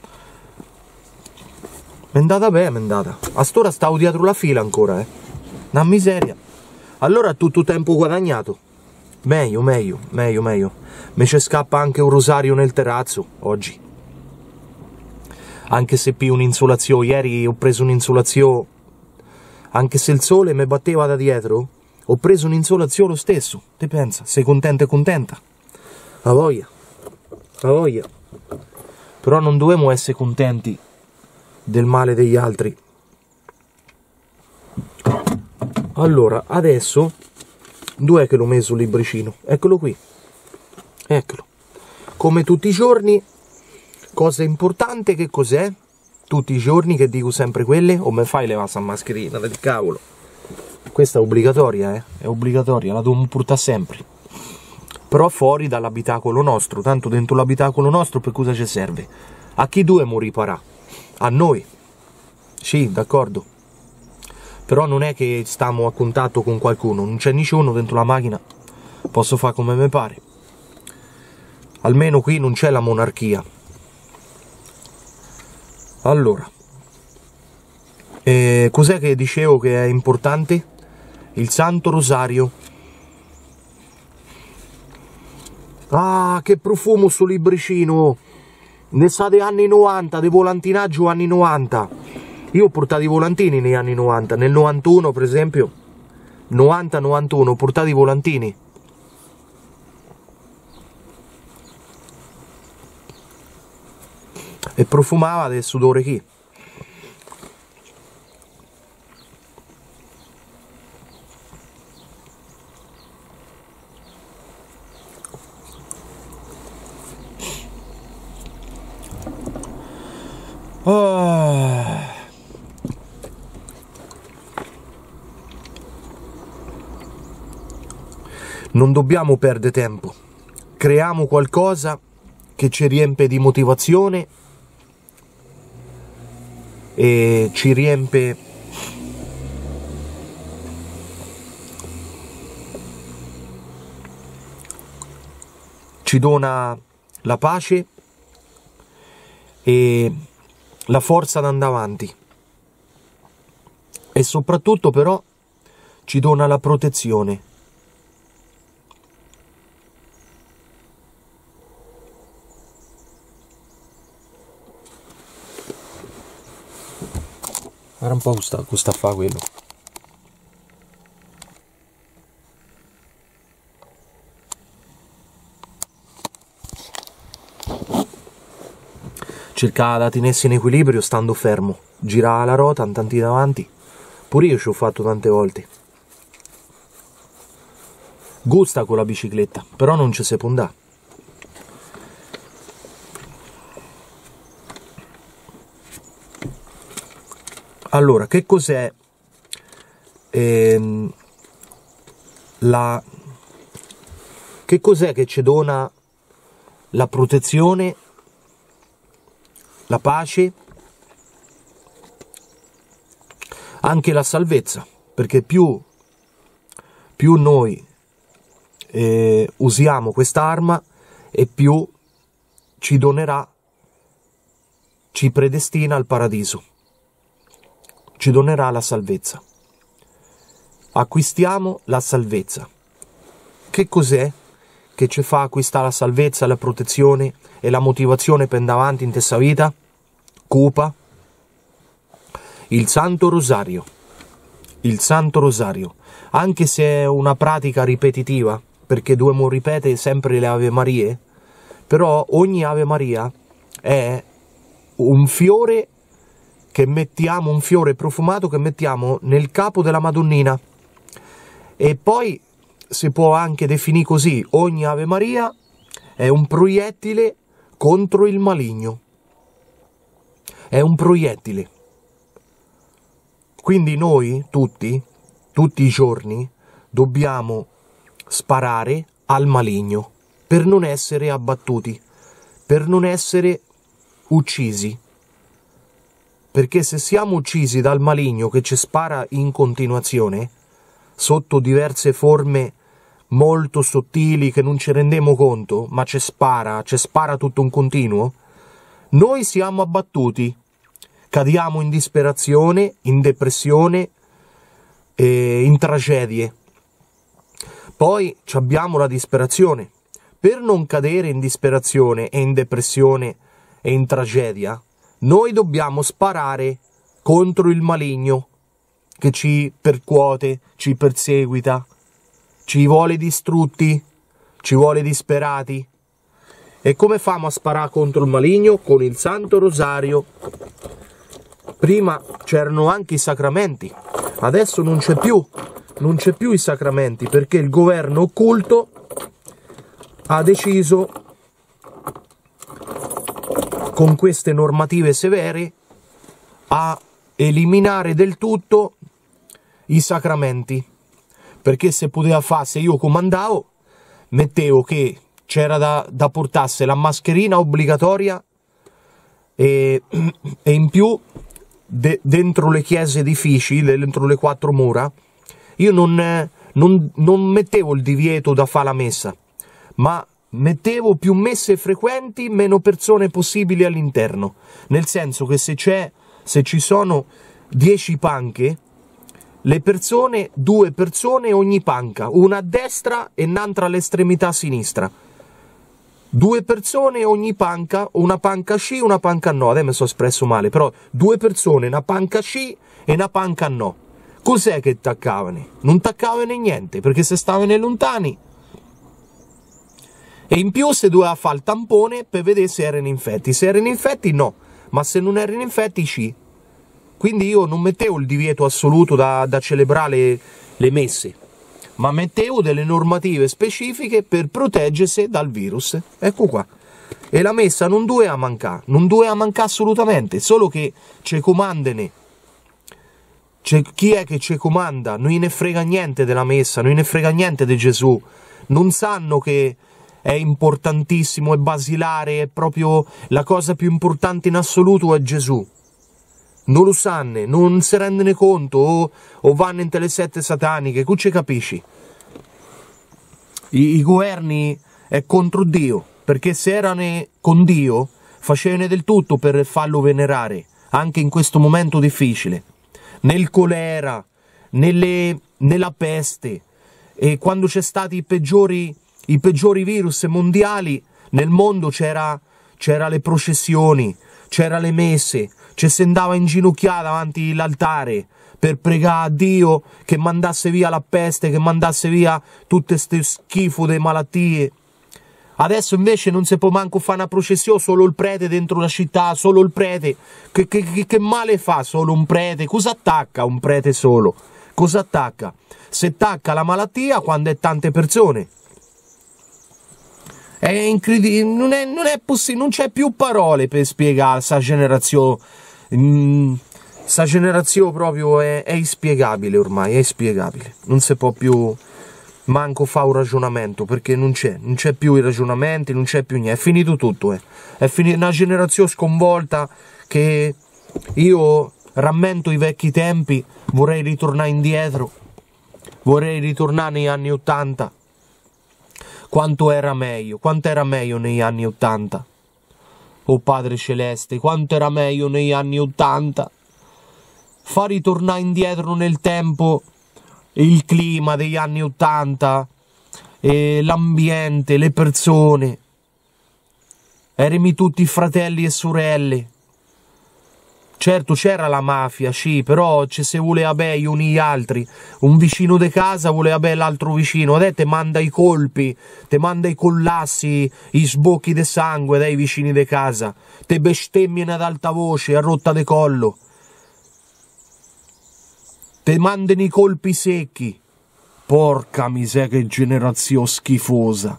Mi è andata bene, mi è andata. A st'ora stavo dietro la fila ancora, una miseria. Allora tutto tempo guadagnato. Meglio. Me ci scappa anche un rosario nel terrazzo, oggi. Anche se più un'insolazione, ieri ho preso un'insolazione, anche se il sole mi batteva da dietro, ho preso un'insolazione lo stesso. Te pensa, sei contento e contenta? A voglia. Però non dobbiamo essere contenti del male degli altri. Allora, adesso, dov'è che l'ho messo il libricino? Eccolo qui. Eccolo. Come tutti i giorni, cosa importante, che cos'è? Tutti i giorni che dico sempre quelle, o me fai levare sta mascherina del cavolo? Questa è obbligatoria, è obbligatoria, la dobbiamo portare sempre. Però fuori dall'abitacolo nostro, tanto dentro l'abitacolo nostro per cosa ci serve? A chi dobbiamo riparare? A noi. Sì, d'accordo. Però non è che stiamo a contatto con qualcuno, non c'è nessuno dentro la macchina, posso fare come mi pare. Almeno qui non c'è la monarchia. Allora, cos'è che dicevo che è importante? Il Santo Rosario. Ah, che profumo sul libricino! Ne sa degli anni 90, dei volantinaggio anni 90. Io ho portato i volantini negli anni 90, nel 91 per esempio, 90-91 ho portato i volantini. E profumava del sudore chi? Non dobbiamo perdere tempo, creiamo qualcosa che ci riempie di motivazione e ci riempie ci dona la pace e la forza ad andare avanti e soprattutto però ci dona la protezione. Guarda un po' cosa fa quello. Cercava di tenersi in equilibrio stando fermo. Girava la rota un tantino davanti. Pure io ci ho fatto tante volte. Gusta con la bicicletta, però non ci si può andare. Allora, che cos'è che cos'è che ci dona la protezione, la pace, anche la salvezza? Perché più noi usiamo quest'arma e più ci donerà, ci predestina al paradiso, ci donerà la salvezza. Acquistiamo la salvezza. Che cos'è che ci fa acquistare la salvezza, la protezione e la motivazione per andare avanti in questa vita cupa? Il Santo Rosario. Il Santo Rosario, anche se è una pratica ripetitiva, perché dobbiamo ripetere sempre le Ave Marie, però ogni Ave Maria è un fiore che mettiamo, un fiore profumato che mettiamo nel capo della Madonnina. E poi si può anche definire così: ogni Ave Maria è un proiettile contro il maligno. È un proiettile. Quindi noi tutti i giorni, dobbiamo sparare al maligno per non essere abbattuti, per non essere uccisi. Perché se siamo uccisi dal maligno che ci spara in continuazione, sotto diverse forme molto sottili che non ci rendiamo conto, ma ci spara tutto un continuo, noi siamo abbattuti, cadiamo in disperazione, in depressione, in tragedie. Poi abbiamo la disperazione. Per non cadere in disperazione e in depressione e in tragedia, noi dobbiamo sparare contro il maligno che ci percuote, ci perseguita, ci vuole distrutti, ci vuole disperati. E come famo a sparare contro il maligno? Con il Santo Rosario. Prima c'erano anche i sacramenti, adesso non c'è più i sacramenti, perché il governo occulto ha deciso, con queste normative severe, a eliminare del tutto i sacramenti. Perché se poteva fare, se io comandavo, mettevo che c'era da portarsi la mascherina obbligatoria e in più dentro le chiese edifici, dentro le 4 mura, io non mettevo il divieto da fare la messa, ma mettevo più messe frequenti, meno persone possibili all'interno. Nel senso che se ci sono 10 panche, le persone, 2 persone ogni panca, una a destra e un'altra all'estremità sinistra. 2 persone ogni panca, una panca sì, una panca no. Adesso mi sono espresso male, però 2 persone, una panca sì e una panca no. Cos'è che taccavano? Non taccavano niente, perché se stavano lontani. E in più se doveva fare il tampone per vedere se erano infetti. Se erano infetti no, ma se non erano infetti sì. Quindi io non mettevo il divieto assoluto da celebrare le messe, ma mettevo delle normative specifiche per proteggersi dal virus. Ecco qua. E la messa non doveva mancare, assolutamente, solo che ci comandano. Chi è che ci comanda? Non ne frega niente della messa, non ne frega niente di Gesù. Non sanno che è importantissimo, è basilare, è proprio la cosa più importante in assoluto è Gesù. Non lo sanno, non si rendono conto, o vanno in le sette sataniche, tu ci capisci? I governi è contro Dio, perché se erano con Dio, facevano del tutto per farlo venerare, anche in questo momento difficile. Nel colera, nella peste, e quando c'è stati i peggiori virus mondiali, nel mondo c'era le processioni, c'era le messe, ci si andava inginocchiati davanti all'altare per pregare a Dio che mandasse via la peste, che mandasse via tutte ste schifo delle malattie. Adesso invece non si può manco fare una processione, solo il prete dentro la città, solo il prete. Che male fa solo un prete? Cosa attacca un prete solo? Cosa attacca? Se attacca la malattia quando è tante persone. È incredibile, non è possibile, non c'è più parole per spiegare a questa generazione. sta generazione proprio è inspiegabile ormai, è inspiegabile. Non si può più manco fare un ragionamento, perché non c'è più i ragionamenti, non c'è più niente, è finito tutto, è finita una generazione sconvolta che io rammento i vecchi tempi, vorrei ritornare indietro, vorrei ritornare negli anni 80, quanto era meglio negli anni 80, oh Padre Celeste, quanto era meglio negli anni 80, fa ritornare indietro nel tempo il clima degli anni 80, l'ambiente, le persone, erano tutti fratelli e sorelle. Certo c'era la mafia, sì, però ci si voleva bene gli uni gli altri, un vicino di casa voleva bene l'altro vicino, te manda i colpi, te manda i collassi, i sbocchi di sangue dai vicini di casa, te bestemmiano ad alta voce, a rotta de collo, te mandano i colpi secchi. Porca miseria, che generazione schifosa.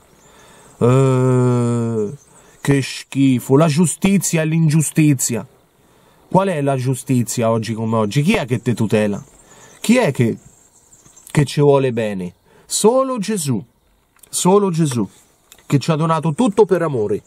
Che schifo. La giustizia e l'ingiustizia. Qual è la giustizia oggi come oggi? Chi è che te tutela? Chi è che ci vuole bene? Solo Gesù. Solo Gesù, che ci ha donato tutto per amore.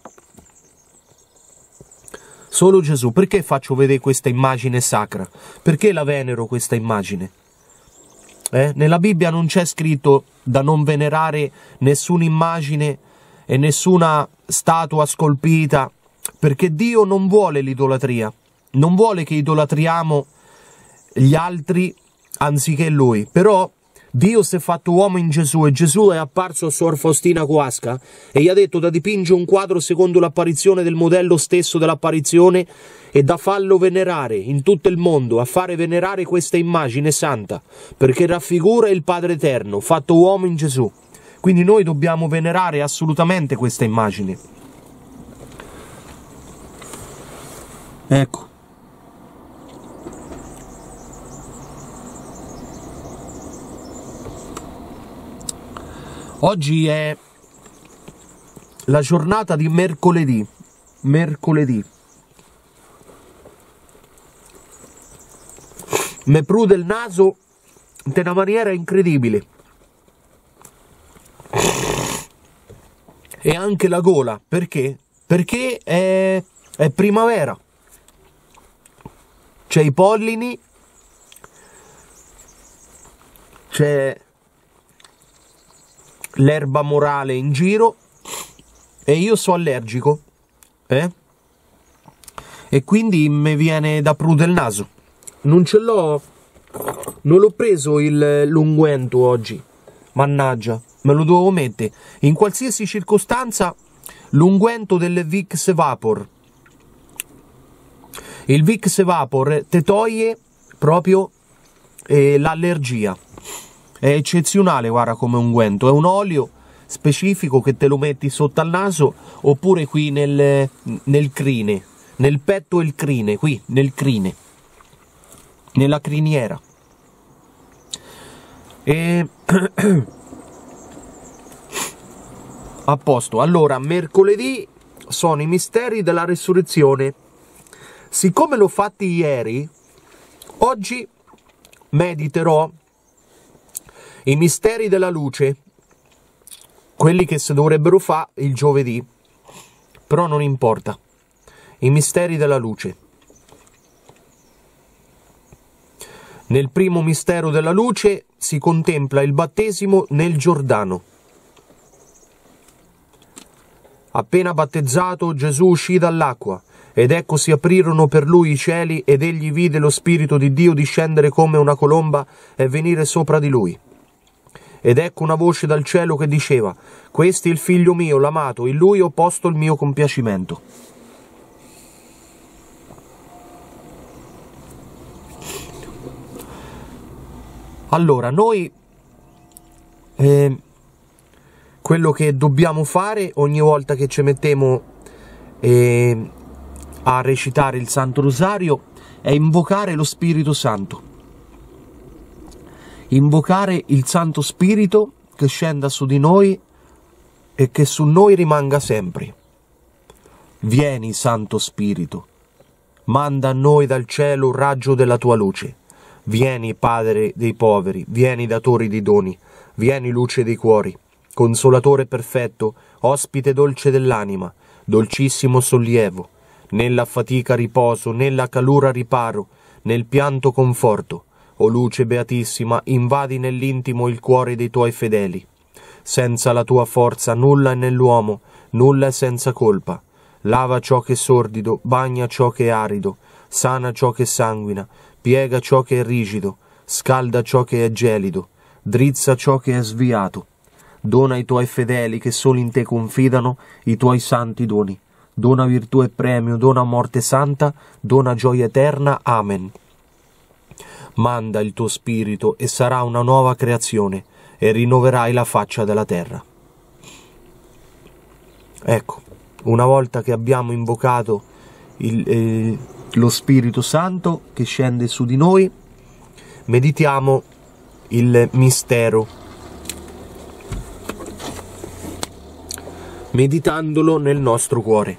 Solo Gesù. Perché faccio vedere questa immagine sacra? Perché la venero questa immagine? Nella Bibbia non c'è scritto da non venerare nessuna immagine e nessuna statua scolpita, perché Dio non vuole l'idolatria, non vuole che idolatriamo gli altri anziché Lui. Però Dio si è fatto uomo in Gesù, e Gesù è apparso a Sor Faustina Kowalska e gli ha detto da dipingere un quadro secondo l'apparizione del modello stesso dell'apparizione e da farlo venerare in tutto il mondo, a fare venerare questa immagine santa, perché raffigura il Padre Eterno, fatto uomo in Gesù. Quindi noi dobbiamo venerare assolutamente questa immagine. Ecco. Oggi è la giornata di mercoledì. Me prude il naso in una maniera incredibile. E anche la gola. Perché? Perché è primavera. C'è i pollini, c'è l'erba morale in giro e io sono allergico, e quindi mi viene da prudere il naso. Non l'ho preso l'unguento oggi, mannaggia, me lo dovevo mettere. In qualsiasi circostanza l'unguento del Vicks Vapor. Il Vicks Vapor te toglie proprio l'allergia. È eccezionale, guarda, come unguento. È un olio specifico che te lo metti sotto al naso, oppure qui nel crine, nel petto e il crine, qui nel crine, nella criniera. E a posto. Allora, mercoledì sono i misteri della resurrezione. Siccome l'ho fatti ieri, oggi mediterò i misteri della luce, quelli che si dovrebbero fare il giovedì, però non importa. I misteri della luce. Nel primo mistero della luce si contempla il battesimo nel Giordano. Appena battezzato, Gesù uscì dall'acqua, ed ecco si aprirono per lui i cieli, ed egli vide lo Spirito di Dio discendere come una colomba e venire sopra di lui. Ed ecco una voce dal cielo che diceva: «Questo è il figlio mio, l'amato, in lui ho posto il mio compiacimento». Allora, noi quello che dobbiamo fare ogni volta che ci mettiamo a recitare il Santo Rosario è invocare lo Spirito Santo. Invocare il Santo Spirito che scenda su di noi e che su noi rimanga sempre. Vieni, Santo Spirito, Manda a noi dal cielo un raggio della tua luce. Vieni, Padre dei poveri, vieni, datore di doni, vieni, luce dei cuori, consolatore perfetto, ospite dolce dell'anima, dolcissimo sollievo, nella fatica riposo, nella calura riparo, nel pianto conforto. O luce beatissima, invadi nell'intimo il cuore dei tuoi fedeli. Senza la tua forza nulla è nell'uomo, nulla è senza colpa. Lava ciò che è sordido, bagna ciò che è arido, sana ciò che sanguina, piega ciò che è rigido, scalda ciò che è gelido, drizza ciò che è sviato. Dona ai tuoi fedeli che solo in te confidano i tuoi santi doni. Dona virtù e premio, dona morte santa, dona gioia eterna. Amen. Manda il tuo spirito e sarà una nuova creazione e rinnoverai la faccia della terra. Ecco, una volta che abbiamo invocato lo Spirito Santo che scende su di noi, meditiamo il mistero, meditandolo nel nostro cuore.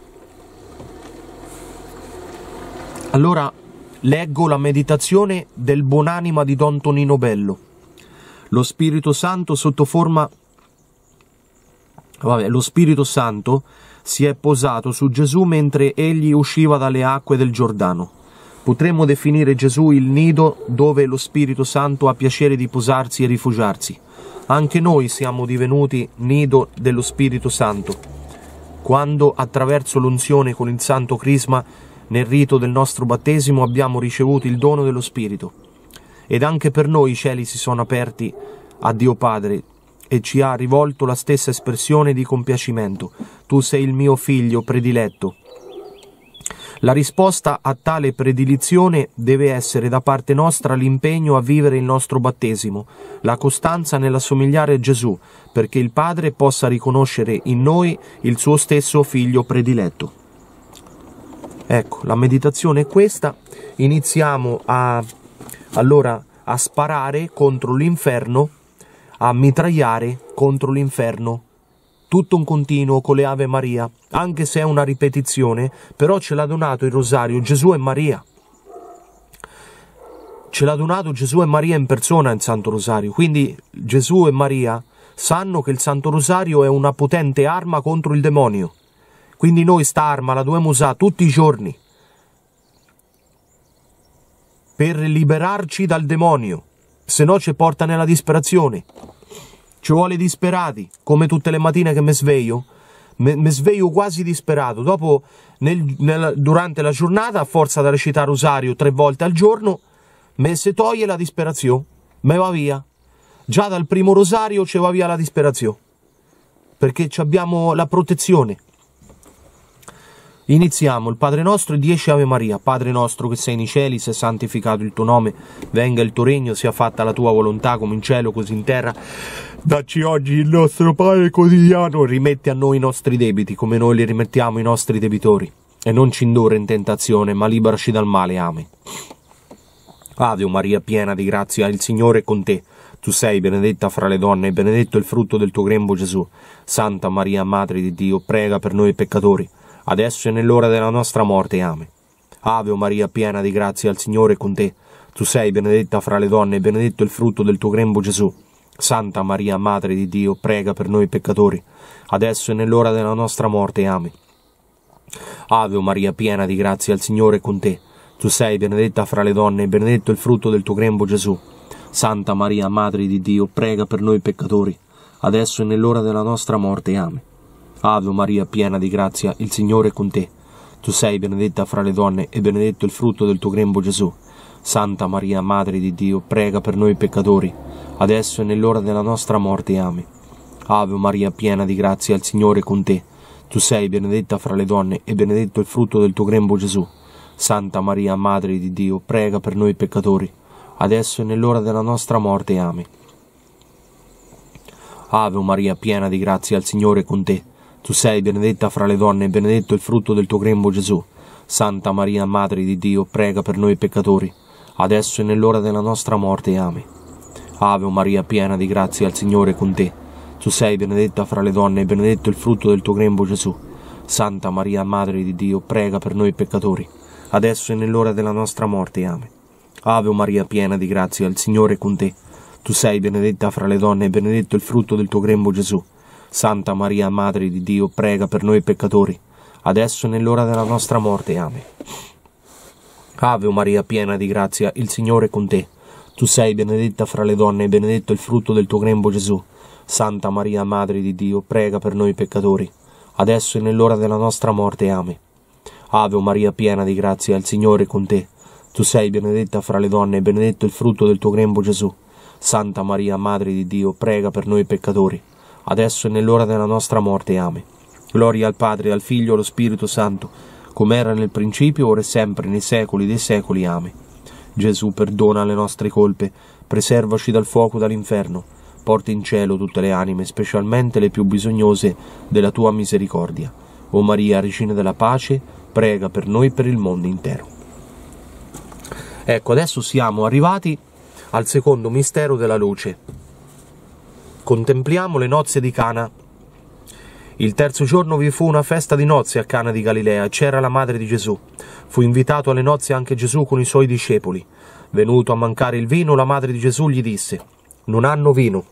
Allora leggo la meditazione del Buonanima di Don Tonino Bello. Lo Spirito Santo lo Spirito Santo si è posato su Gesù mentre egli usciva dalle acque del Giordano. Potremmo definire Gesù il nido dove lo Spirito Santo ha piacere di posarsi e rifugiarsi. Anche noi siamo divenuti nido dello Spirito Santo, quando attraverso l'unzione con il Santo Crisma nel rito del nostro battesimo abbiamo ricevuto il dono dello Spirito. Ed anche per noi i cieli si sono aperti a Dio Padre e ci ha rivolto la stessa espressione di compiacimento: tu sei il mio figlio prediletto. La risposta a tale predilizione deve essere da parte nostra l'impegno a vivere il nostro battesimo, la costanza nell'assomigliare a Gesù, perché il Padre possa riconoscere in noi il suo stesso figlio prediletto. Ecco, la meditazione è questa. Iniziamo allora a sparare contro l'inferno, a mitragliare contro l'inferno, tutto un continuo con le Ave Maria, anche se è una ripetizione, però ce l'ha donato il rosario Gesù e Maria. Ce l'ha donato Gesù e Maria in persona il Santo Rosario, quindi Gesù e Maria sanno che il Santo Rosario è una potente arma contro il demonio. Quindi noi sta arma la dobbiamo usare tutti i giorni per liberarci dal demonio, se no ci porta nella disperazione. Ci vuole disperati, come tutte le mattine che mi sveglio. Mi sveglio quasi disperato. Dopo, durante la giornata, a forza da recitare rosario 3 volte al giorno, mi si toglie la disperazione, me va via. Già dal primo rosario ci va via la disperazione, perché abbiamo la protezione. Iniziamo il Padre nostro e 10 Ave Maria. Padre nostro che sei nei cieli, sia santificato il tuo nome, venga il tuo regno, sia fatta la tua volontà come in cielo così in terra. Dacci oggi il nostro pane quotidiano, rimetti a noi i nostri debiti come noi li rimettiamo ai nostri debitori, e non ci indurre in tentazione, ma liberaci dal male. Amen. Ave Maria, piena di grazia, il Signore è con te. Tu sei benedetta fra le donne e benedetto il frutto del tuo grembo Gesù. Santa Maria, Madre di Dio, prega per noi peccatori, adesso e nell'ora della nostra morte. Amen. Ave Maria, piena di grazia, il Signore è con te. Tu sei benedetta fra le donne e benedetto il frutto del tuo grembo Gesù. Santa Maria, Madre di Dio, prega per noi peccatori, adesso e nell'ora della nostra morte. Amen. Ave Maria, piena di grazia, il Signore è con te. Tu sei benedetta fra le donne e benedetto il frutto del tuo grembo Gesù. Santa Maria, Madre di Dio, prega per noi peccatori, adesso e nell'ora della nostra morte. Amen. Ave Maria, piena di grazia, il Signore è con te. Tu sei benedetta fra le donne e benedetto il frutto del tuo grembo Gesù. Santa Maria, Madre di Dio, prega per noi peccatori, adesso e nell'ora della nostra morte. Amen. Ave Maria, piena di grazia, il Signore è con te. Tu sei benedetta fra le donne e benedetto il frutto del tuo grembo Gesù. Santa Maria, Madre di Dio, prega per noi peccatori, adesso e nell'ora della nostra morte. Amen. Ave Maria, piena di grazia, il Signore è con te. Tu sei benedetta fra le donne e benedetto il frutto del tuo grembo Gesù. Santa Maria, Madre di Dio, prega per noi peccatori, adesso e nell'ora della nostra morte. Amen. Ave Maria, piena di grazia, il Signore è con te. Tu sei benedetta fra le donne e benedetto il frutto del tuo grembo Gesù. Santa Maria, Madre di Dio, prega per noi peccatori, adesso e nell'ora della nostra morte. Amen. Ave Maria, piena di grazia, il Signore è con te. Tu sei benedetta fra le donne e benedetto il frutto del tuo grembo, Gesù. Santa Maria, Madre di Dio, prega per noi peccatori, adesso e nell'ora della nostra morte. Amen. Ave Maria, piena di grazia, il Signore è con te. Tu sei benedetta fra le donne e benedetto il frutto del tuo grembo, Gesù. Santa Maria, Madre di Dio, prega per noi peccatori, adesso e nell'ora della nostra morte. Amen. Ave Maria, piena di grazia, il Signore è con te. Tu sei benedetta fra le donne e benedetto il frutto del tuo grembo, Gesù. Santa Maria, Madre di Dio, prega per noi peccatori, adesso e nell'ora della nostra morte. Amen. Gloria al Padre, al Figlio e allo Spirito Santo, come era nel principio, ora e sempre, nei secoli dei secoli. Amen. Gesù, perdona le nostre colpe, preservaci dal fuoco dall'inferno, porta in cielo tutte le anime, specialmente le più bisognose della tua misericordia. O Maria, Regina della Pace, prega per noi e per il mondo intero. Ecco, adesso siamo arrivati al secondo mistero della luce. Contempliamo le nozze di Cana. Il terzo giorno vi fu una festa di nozze a Cana di Galilea, c'era la madre di Gesù. Fu invitato alle nozze anche Gesù con i suoi discepoli. Venuto a mancare il vino, la madre di Gesù gli disse: non hanno vino.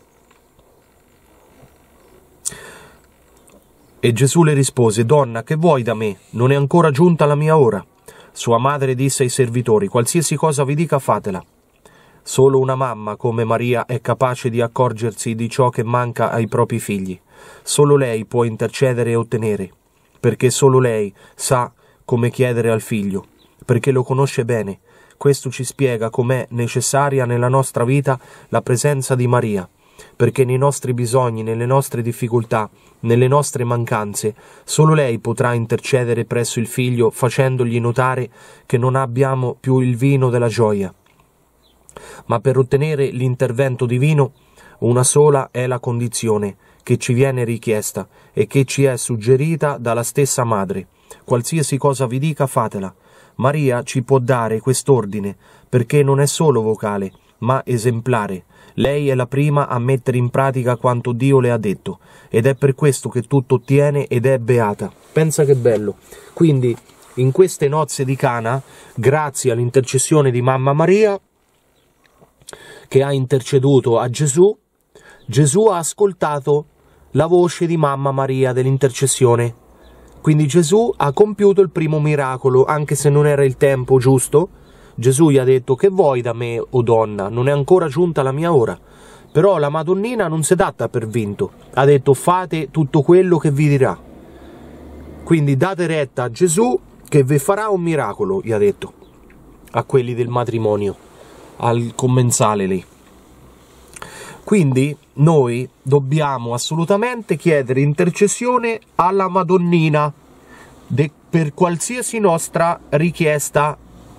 E Gesù le rispose: donna, che vuoi da me? Non è ancora giunta la mia ora. Sua madre disse ai servitori: qualsiasi cosa vi dica, fatela. Solo una mamma come Maria è capace di accorgersi di ciò che manca ai propri figli. Solo lei può intercedere e ottenere, perché solo lei sa come chiedere al figlio, perché lo conosce bene. Questo ci spiega com'è necessaria nella nostra vita la presenza di Maria, perché nei nostri bisogni, nelle nostre difficoltà, nelle nostre mancanze, solo lei potrà intercedere presso il figlio, facendogli notare che non abbiamo più il vino della gioia. Ma per ottenere l'intervento divino, una sola è la condizione che ci viene richiesta e che ci è suggerita dalla stessa madre: qualsiasi cosa vi dica, fatela. Maria ci può dare quest'ordine perché non è solo vocale, ma esemplare. Lei è la prima a mettere in pratica quanto Dio le ha detto, ed è per questo che tutto ottiene ed è beata. Pensa che bello. Quindi, in queste nozze di Cana, grazie all'intercessione di Mamma Maria, che ha interceduto a Gesù, Gesù ha ascoltato la voce di Mamma Maria dell'intercessione. Quindi Gesù ha compiuto il primo miracolo, anche se non era il tempo giusto. Gesù gli ha detto: che vuoi da me, o donna? Non è ancora giunta la mia ora. Però la Madonnina non si è data per vinto. Ha detto: fate tutto quello che vi dirà. Quindi date retta a Gesù che vi farà un miracolo, gli ha detto a quelli del matrimonio, al commensale lì. Quindi noi dobbiamo assolutamente chiedere intercessione alla Madonnina per qualsiasi nostra richiesta.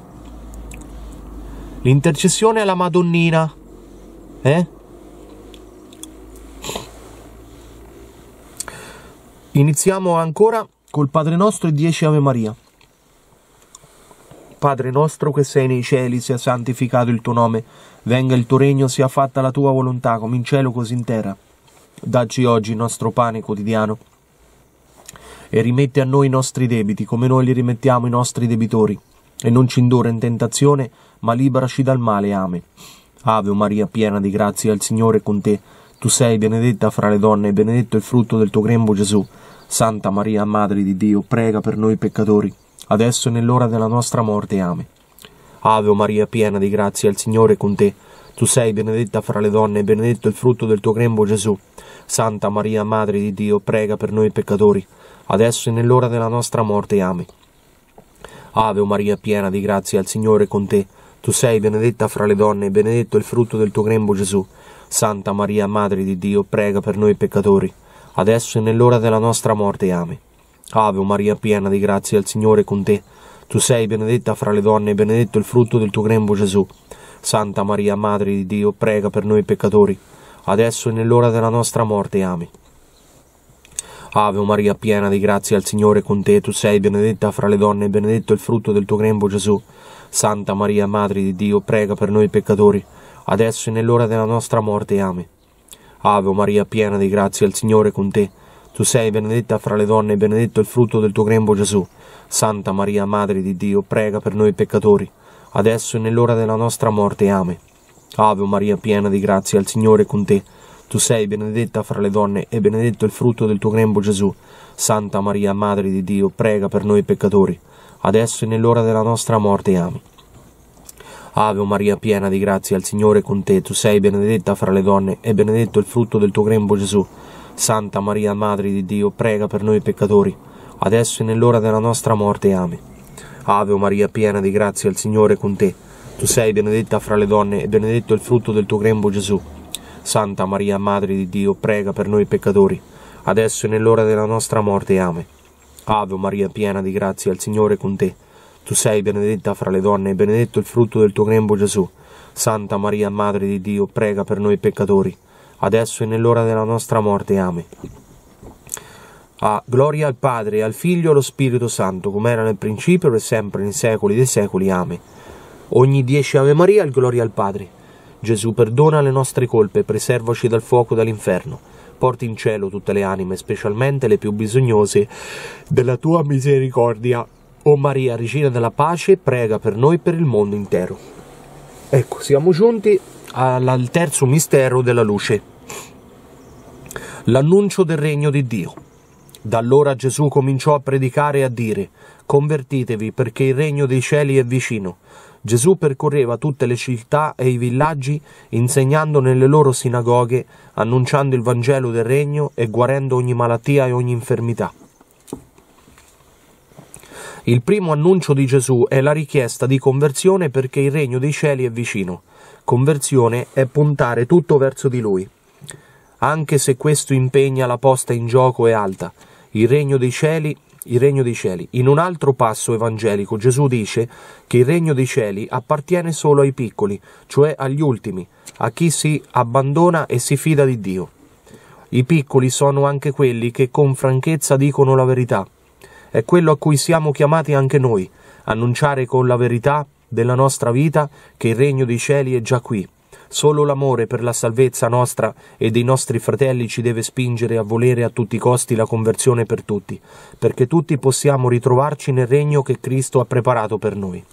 L'intercessione alla Madonnina, Iniziamo ancora col Padre Nostro e 10 Ave Maria. Padre nostro che sei nei cieli, sia santificato il tuo nome, venga il tuo regno, sia fatta la tua volontà, come in cielo così in terra. Dacci oggi il nostro pane quotidiano e rimetti a noi i nostri debiti, come noi li rimettiamo ai nostri debitori, e non ci indurre in tentazione, ma liberaci dal male. Amen. Ave Maria, piena di grazia, il Signore è con te. Tu sei benedetta fra le donne e benedetto il frutto del tuo grembo, Gesù. Santa Maria, Madre di Dio, prega per noi peccatori, adesso e nell'ora della nostra morte. Amen. Ave Maria, piena di grazia, il Signore è con te. Tu sei benedetta fra le donne e benedetto il frutto del tuo grembo, Gesù. Santa Maria, Madre di Dio, prega per noi peccatori, adesso e nell'ora della nostra morte. Amen. Ave Maria, piena di grazia, il Signore è con te. Tu sei benedetta fra le donne e benedetto il frutto del tuo grembo, Gesù. Santa Maria, Madre di Dio, prega per noi peccatori, adesso e nell'ora della nostra morte. Amen. Ave Maria, piena di grazia, il Signore è con te. Tu sei benedetta fra le donne e benedetto il frutto del tuo grembo, Gesù. Santa Maria, Madre di Dio, prega per noi peccatori, adesso e nell'ora della nostra morte. Amen. Ave Maria, piena di grazia, il Signore è con te. Tu sei benedetta fra le donne e benedetto il frutto del tuo grembo, Gesù. Santa Maria, Madre di Dio, prega per noi peccatori, adesso e nell'ora della nostra morte. Amen. Ave Maria, piena di grazia, il Signore è con te. Tu sei benedetta fra le donne e benedetto il frutto del tuo grembo, Gesù. Santa Maria, Madre di Dio, prega per noi peccatori, adesso e nell'ora della nostra morte. Amen. Ave Maria, piena di grazia, il Signore è con te. Tu sei benedetta fra le donne e benedetto il frutto del tuo grembo, Gesù. Santa Maria, Madre di Dio, prega per noi peccatori, adesso e nell'ora della nostra morte. Amen. Ave Maria, piena di grazia, il Signore è con te. Tu sei benedetta fra le donne e benedetto il frutto del tuo grembo, Gesù. Santa Maria, Madre di Dio, prega per noi peccatori, adesso e nell'ora della nostra morte. Amen. Ave Maria, piena di grazia, il Signore è con te. Tu sei benedetta fra le donne e benedetto il frutto del tuo grembo, Gesù. Santa Maria, Madre di Dio, prega per noi peccatori, adesso e nell'ora della nostra morte. Amen. Ave Maria, piena di grazia, il Signore è con te. Tu sei benedetta fra le donne e benedetto il frutto del tuo grembo, Gesù. Santa Maria, Madre di Dio, prega per noi peccatori, adesso e nell'ora della nostra morte. Amen. Gloria al Padre, al Figlio e allo Spirito Santo, come era nel principio, ora e sempre, nei secoli dei secoli. Amen. Ogni 10 Ave Maria, il gloria al Padre. Gesù, perdona le nostre colpe, preservaci dal fuoco dell'inferno. Porti in cielo tutte le anime, specialmente le più bisognose della tua misericordia. O Maria, Regina della Pace, prega per noi e per il mondo intero. Ecco, siamo giunti al terzo mistero della luce. L'annuncio del regno di Dio. Da allora Gesù cominciò a predicare e a dire: convertitevi, perché il regno dei cieli è vicino. Gesù percorreva tutte le città e i villaggi, insegnando nelle loro sinagoghe, annunciando il Vangelo del regno e guarendo ogni malattia e ogni infermità. Il primo annuncio di Gesù è la richiesta di conversione, perché il regno dei cieli è vicino. Conversione è puntare tutto verso di Lui. Anche se questo impegna la posta in gioco è alta. Il regno dei cieli. In un altro passo evangelico Gesù dice che il regno dei cieli appartiene solo ai piccoli, cioè agli ultimi, a chi si abbandona e si fida di Dio. I piccoli sono anche quelli che con franchezza dicono la verità. È quello a cui siamo chiamati anche noi, annunciare con la verità della nostra vita che il regno dei cieli è già qui. Solo l'amore per la salvezza nostra e dei nostri fratelli ci deve spingere a volere a tutti i costi la conversione per tutti, perché tutti possiamo ritrovarci nel regno che Cristo ha preparato per noi.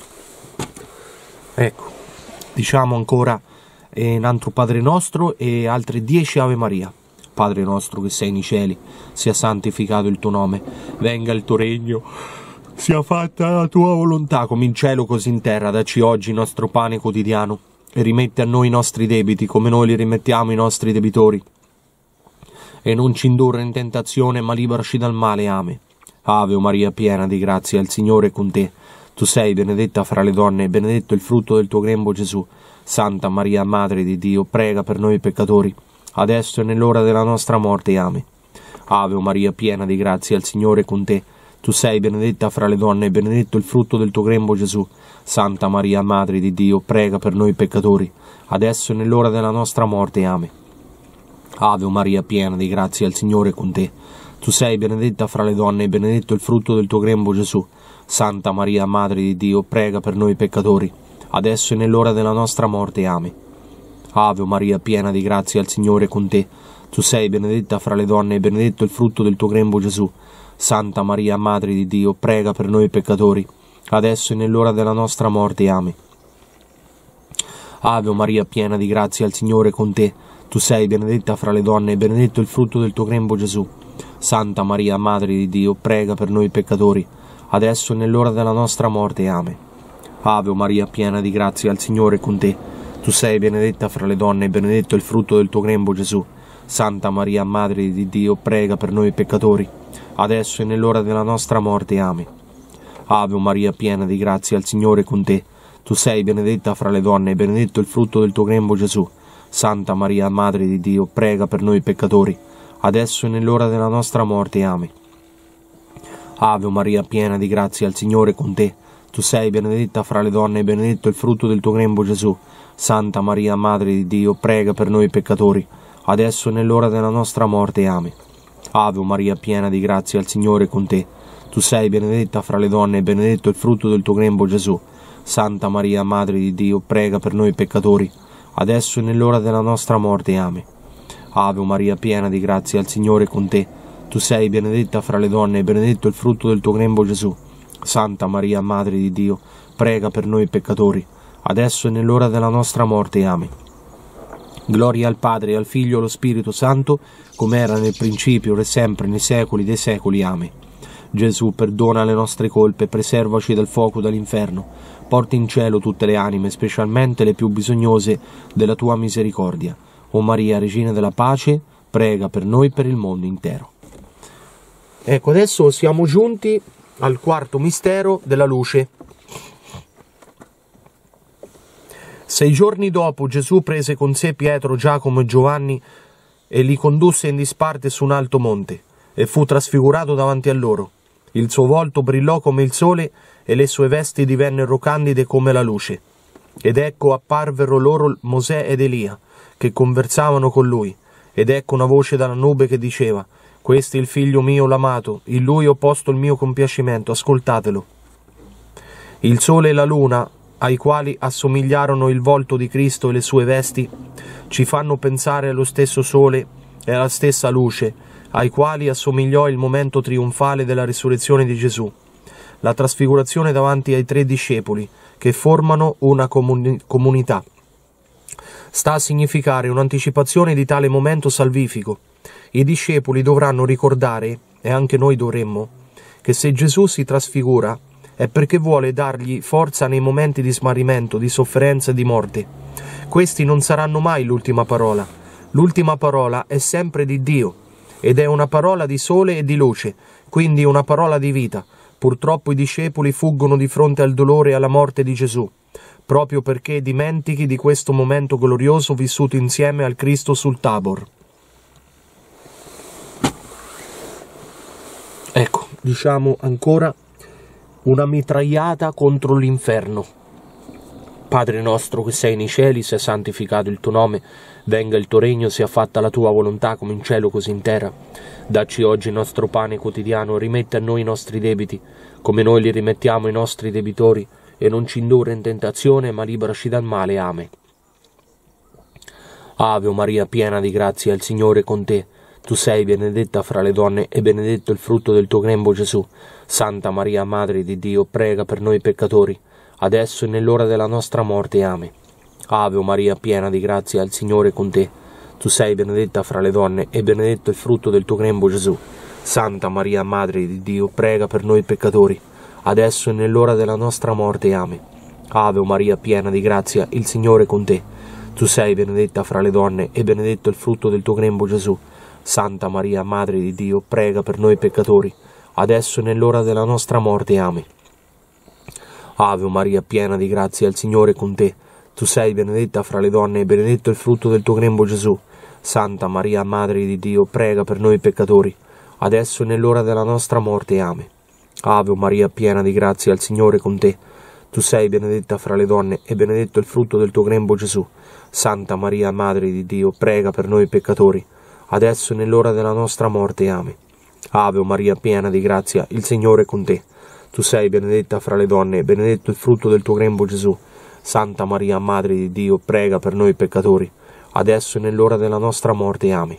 Ecco, diciamo ancora un altro Padre nostro e altre 10 Ave Maria. Padre nostro che sei nei cieli, sia santificato il tuo nome, venga il tuo regno, sia fatta la tua volontà come in cielo così in terra. Dacci oggi il nostro pane quotidiano e rimetti a noi i nostri debiti come noi li rimettiamo ai nostri debitori, e non ci indurre in tentazione ma liberaci dal male. Amen. Ave Maria, piena di grazia, il Signore è con te. Tu sei benedetta fra le donne e benedetto il frutto del tuo grembo, Gesù. Santa Maria, Madre di Dio, prega per noi peccatori, adesso e nell'ora della nostra morte. Amen. Ave Maria, piena di grazia, il Signore è con te. Tu sei benedetta fra le donne e benedetto il frutto del tuo grembo, Gesù. Santa Maria, Madre di Dio, prega per noi peccatori, adesso e nell'ora della nostra morte. Amen. Ave Maria, piena di grazia, il Signore è con te. Tu sei benedetta fra le donne e benedetto il frutto del tuo grembo, Gesù. Santa Maria, Madre di Dio, prega per noi peccatori, adesso e nell'ora della nostra morte. Amen. Ave Maria, piena di grazia, il Signore è con te. Tu sei benedetta fra le donne e benedetto il frutto del tuo grembo, Gesù. Santa Maria, Madre di Dio, prega per noi peccatori, adesso e nell'ora della nostra morte. Amen. Ave Maria, piena di grazia, il Signore è con te. Tu sei benedetta fra le donne e benedetto il frutto del tuo grembo, Gesù. Santa Maria, Madre di Dio, prega per noi peccatori, adesso e nell'ora della nostra morte. Amen. Ave Maria, piena di grazia, il Signore è con te. Tu sei benedetta fra le donne e benedetto il frutto del tuo grembo, Gesù. Santa Maria, Madre di Dio, prega per noi peccatori, adesso e nell'ora della nostra morte. Amen. Ave Maria, piena di grazia, il Signore è con te. Tu sei benedetta fra le donne e benedetto il frutto del tuo grembo, Gesù. Santa Maria, Madre di Dio, prega per noi peccatori, adesso e nell'ora della nostra morte. Amen. Ave Maria, piena di grazia, il Signore è con te. Tu sei benedetta fra le donne e benedetto il frutto del tuo grembo, Gesù. Santa Maria, Madre di Dio, prega per noi peccatori, adesso e nell'ora della nostra morte. Amen. Ave Maria, piena di grazia, il Signore è con te. Tu sei benedetta fra le donne e benedetto il frutto del tuo grembo, Gesù. Santa Maria, Madre di Dio, prega per noi peccatori, adesso e nell'ora della nostra morte. Amen. Ave Maria, piena di grazia, il Signore è con te. Tu sei benedetta fra le donne e benedetto il frutto del tuo grembo, Gesù. Santa Maria, Madre di Dio, prega per noi peccatori, adesso e nell'ora della nostra morte. Amen. Gloria al Padre, al Figlio e allo Spirito Santo, come era nel principio, ora e sempre, nei secoli dei secoli. Amen. Gesù, perdona le nostre colpe, preservaci dal fuoco dell'inferno, porti in cielo tutte le anime, specialmente le più bisognose della tua misericordia. O Maria, Regina della Pace, prega per noi e per il mondo intero. Ecco, adesso siamo giunti al quarto mistero della luce. 6 giorni dopo Gesù prese con sé Pietro, Giacomo e Giovanni e li condusse in disparte su un alto monte e fu trasfigurato davanti a loro. Il suo volto brillò come il sole e le sue vesti divennero candide come la luce. Ed ecco apparvero loro Mosè ed Elia che conversavano con lui. Ed ecco una voce dalla nube che diceva: questo è il figlio mio l'amato, in lui ho posto il mio compiacimento, ascoltatelo. Il sole e la luna, ai quali assomigliarono il volto di Cristo e le sue vesti, ci fanno pensare allo stesso sole e alla stessa luce, ai quali assomigliò il momento trionfale della risurrezione di Gesù, la trasfigurazione davanti ai 3 discepoli, che formano una comunità. Sta a significare un'anticipazione di tale momento salvifico. I discepoli dovranno ricordare, e anche noi dovremmo, che se Gesù si trasfigura è perché vuole dargli forza nei momenti di smarrimento, di sofferenza e di morte. Questi non saranno mai l'ultima parola. L'ultima parola è sempre di Dio, ed è una parola di sole e di luce, quindi una parola di vita. Purtroppo i discepoli fuggono di fronte al dolore e alla morte di Gesù, proprio perché dimentichi di questo momento glorioso vissuto insieme al Cristo sul Tabor. Ecco, diciamo ancora una mitragliata contro l'inferno. Padre nostro che sei nei cieli, sia santificato il tuo nome, venga il tuo regno, sia fatta la tua volontà come in cielo così in terra. Dacci oggi il nostro pane quotidiano, rimetti a noi i nostri debiti, come noi li rimettiamo ai nostri debitori, e non ci indurre in tentazione, ma liberaci dal male. Amen. Ave Maria, piena di grazia, il Signore è con te. Tu sei benedetta fra le donne e benedetto il frutto del tuo grembo, Gesù. Santa Maria, Madre di Dio, prega per noi peccatori, adesso e nell'ora della nostra morte. Amen. Ave Maria, piena di grazia, il Signore è con te. Tu sei benedetta fra le donne e benedetto il frutto del tuo grembo, Gesù. Santa Maria, Madre di Dio, prega per noi peccatori, adesso e nell'ora della nostra morte. Amen. Ave Maria, piena di grazia, il Signore è con te. Tu sei benedetta fra le donne e benedetto il frutto del tuo grembo, Gesù. Santa Maria, Madre di Dio, prega per noi peccatori, adesso e nell'ora della nostra morte. Amen. Ave Maria, piena di grazia, il Signore è con te. Tu sei benedetta fra le donne e benedetto il frutto del tuo grembo, Gesù. Santa Maria, Madre di Dio, prega per noi peccatori, adesso e nell'ora della nostra morte. Amen. Ave Maria, piena di grazia, il Signore è con te. Tu sei benedetta fra le donne e benedetto il frutto del tuo grembo, Gesù. Santa Maria, Madre di Dio, prega per noi peccatori, adesso e nell'ora della nostra morte. Amen. Ave Maria, piena di grazia, il Signore è con te. Tu sei benedetta fra le donne e benedetto il frutto del tuo grembo, Gesù. Santa Maria, Madre di Dio, prega per noi peccatori, adesso e nell'ora della nostra morte. Amen.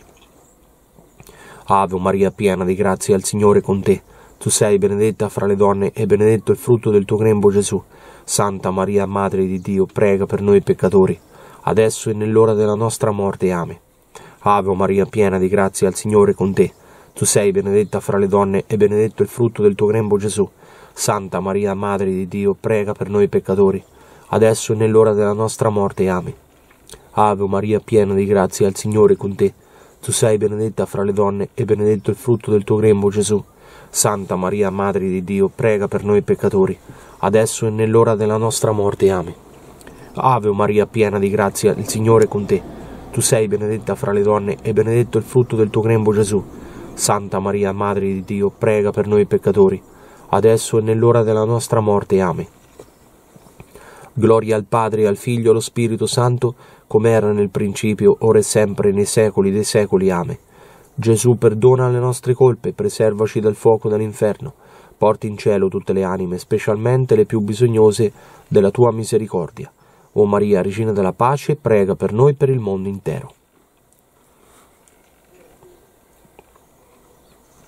Ave Maria, piena di grazia, il Signore è con te. Tu sei benedetta fra le donne e benedetto il frutto del tuo grembo, Gesù. Santa Maria, Madre di Dio, prega per noi peccatori, adesso e nell'ora della nostra morte. Amen. Ave Maria, piena di grazia, il Signore è con te. Tu sei benedetta fra le donne e benedetto il frutto del tuo grembo, Gesù. Santa Maria, Madre di Dio, prega per noi peccatori, adesso e nell'ora della nostra morte. Amen. Ave Maria, piena di grazia, il Signore è con te. Tu sei benedetta fra le donne e benedetto il frutto del tuo grembo, Gesù. Santa Maria, Madre di Dio, prega per noi peccatori, adesso e nell'ora della nostra morte. Amen. Ave Maria, piena di grazia, il Signore è con te. Tu sei benedetta fra le donne e benedetto il frutto del tuo grembo, Gesù. Santa Maria, Madre di Dio, prega per noi peccatori, adesso e nell'ora della nostra morte. Amen. Gloria al Padre, al Figlio e allo Spirito Santo, come era nel principio, ora e sempre, nei secoli dei secoli. Amen. Gesù, perdona le nostre colpe, preservaci dal fuoco dell'inferno, porti in cielo tutte le anime, specialmente le più bisognose della tua misericordia. O Maria, Regina della Pace, prega per noi e per il mondo intero.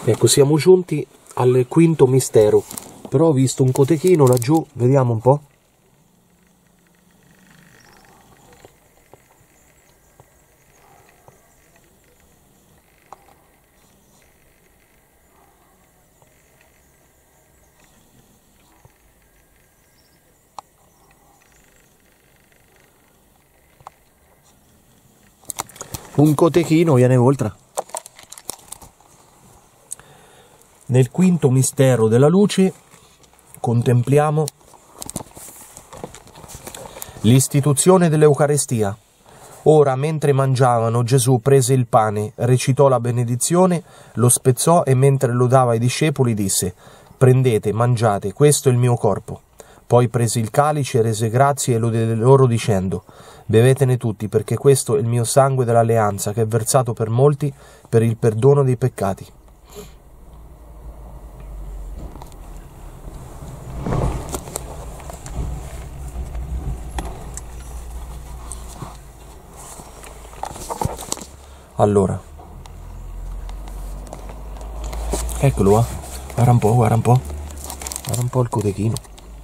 Ecco, siamo giunti al quinto mistero, però ho visto un cotechino laggiù, vediamo un po'. Un cotechino viene oltre. Nel quinto mistero della luce contempliamo l'istituzione dell'Eucarestia. Ora, mentre mangiavano, Gesù prese il pane, recitò la benedizione, lo spezzò e mentre lo dava ai discepoli disse: «Prendete, mangiate, questo è il mio corpo». Poi prese il calice, rese grazie e lo diede loro dicendo: «Bevetene tutti, perché questo è il mio sangue dell'alleanza, che è versato per molti per il perdono dei peccati». Allora, eccolo qua, guarda un po', guarda un po', guarda un po' il cotechino.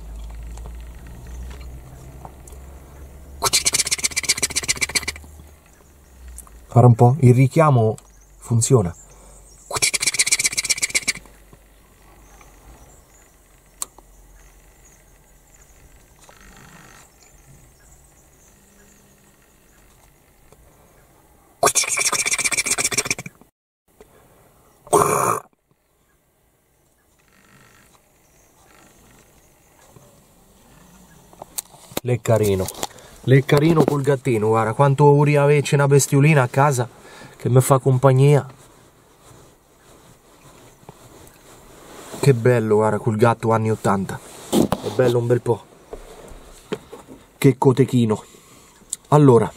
Guarda un po', il richiamo funziona. Leccarino col gattino, guarda quanto vorrei averci una bestiolina a casa che mi fa compagnia. Che bello, guarda, col gatto anni 80. È bello un bel po'. Che cotechino. Allora,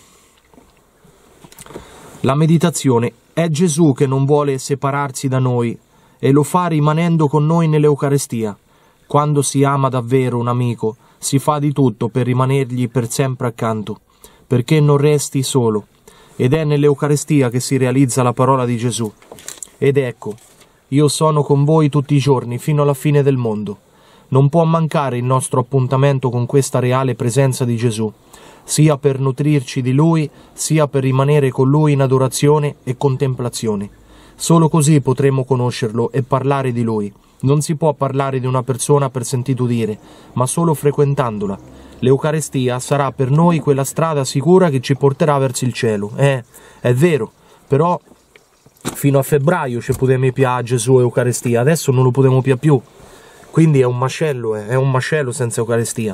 la meditazione è Gesù che non vuole separarsi da noi e lo fa rimanendo con noi nell'Eucarestia. Quando si ama davvero un amico, si fa di tutto per rimanergli per sempre accanto, perché non resti solo. Ed è nell'Eucarestia che si realizza la parola di Gesù. Ed ecco, io sono con voi tutti i giorni, fino alla fine del mondo. Non può mancare il nostro appuntamento con questa reale presenza di Gesù, sia per nutrirci di Lui, sia per rimanere con Lui in adorazione e contemplazione. Solo così potremo conoscerlo e parlare di Lui. Non si può parlare di una persona per sentito dire, ma solo frequentandola. L'Eucarestia sarà per noi quella strada sicura che ci porterà verso il cielo. È vero, però fino a febbraio ci potevamo più a Gesù e Eucarestia, adesso non lo potremo più. Quindi è un macello senza Eucarestia.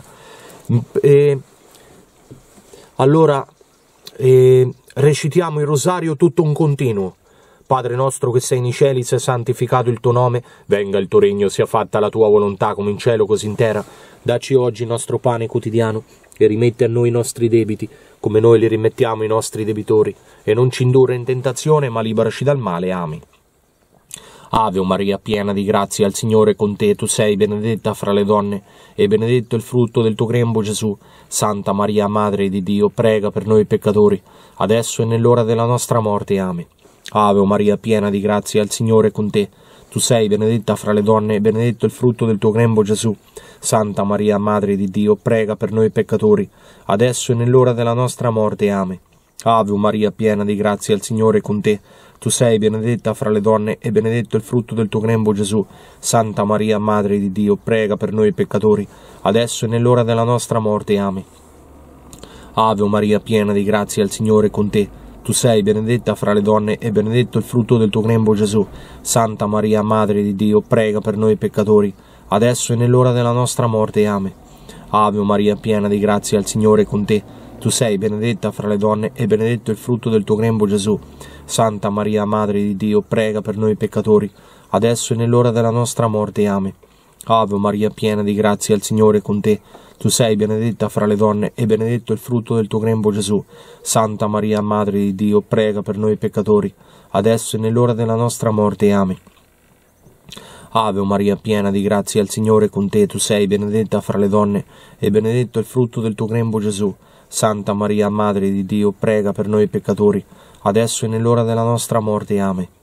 Allora recitiamo il rosario tutto un continuo. Padre nostro che sei nei cieli, sia santificato il tuo nome, venga il tuo regno, sia fatta la tua volontà come in cielo così in terra. Dacci oggi il nostro pane quotidiano e rimetti a noi i nostri debiti, come noi li rimettiamo ai nostri debitori, e non ci indurre in tentazione, ma liberaci dal male. Amen. Ave Maria, piena di grazia, il Signore è con te, tu sei benedetta fra le donne, e benedetto il frutto del tuo grembo, Gesù. Santa Maria, Madre di Dio, prega per noi peccatori, adesso e nell'ora della nostra morte. Amen. Ave Maria, piena di grazia, il Signore è con te. Tu sei benedetta fra le donne, e benedetto il frutto del tuo grembo, Gesù. Santa Maria, Madre di Dio, prega per noi peccatori, adesso e nell'ora della nostra morte. Amen. Ave Maria, piena di grazia, il Signore è con te. Tu sei benedetta fra le donne, e benedetto il frutto del tuo grembo, Gesù. Santa Maria, Madre di Dio, prega per noi peccatori, adesso e nell'ora della nostra morte. Amen. Ave Maria, piena di grazia, il Signore è con te. Tu sei benedetta fra le donne, e benedetto il frutto del tuo grembo, Gesù. Santa Maria, Madre di Dio, prega per noi peccatori, adesso e nell'ora della nostra morte. Amen. Ave Maria, piena di grazia, il Signore è con te. Tu sei benedetta fra le donne, e benedetto il frutto del tuo grembo, Gesù. Santa Maria, Madre di Dio, prega per noi peccatori, adesso e nell'ora della nostra morte. Amen. Ave Maria, piena di grazia, il Signore è con te. Tu sei benedetta fra le donne, e benedetto il frutto del tuo grembo, Gesù. Santa Maria, Madre di Dio, prega per noi peccatori, adesso e nell'ora della nostra morte. Amen. Ave Maria, piena di grazia, il Signore è con te. Tu sei benedetta fra le donne, e benedetto il frutto del tuo grembo, Gesù. Santa Maria, Madre di Dio, prega per noi peccatori, adesso e nell'ora della nostra morte. Amen.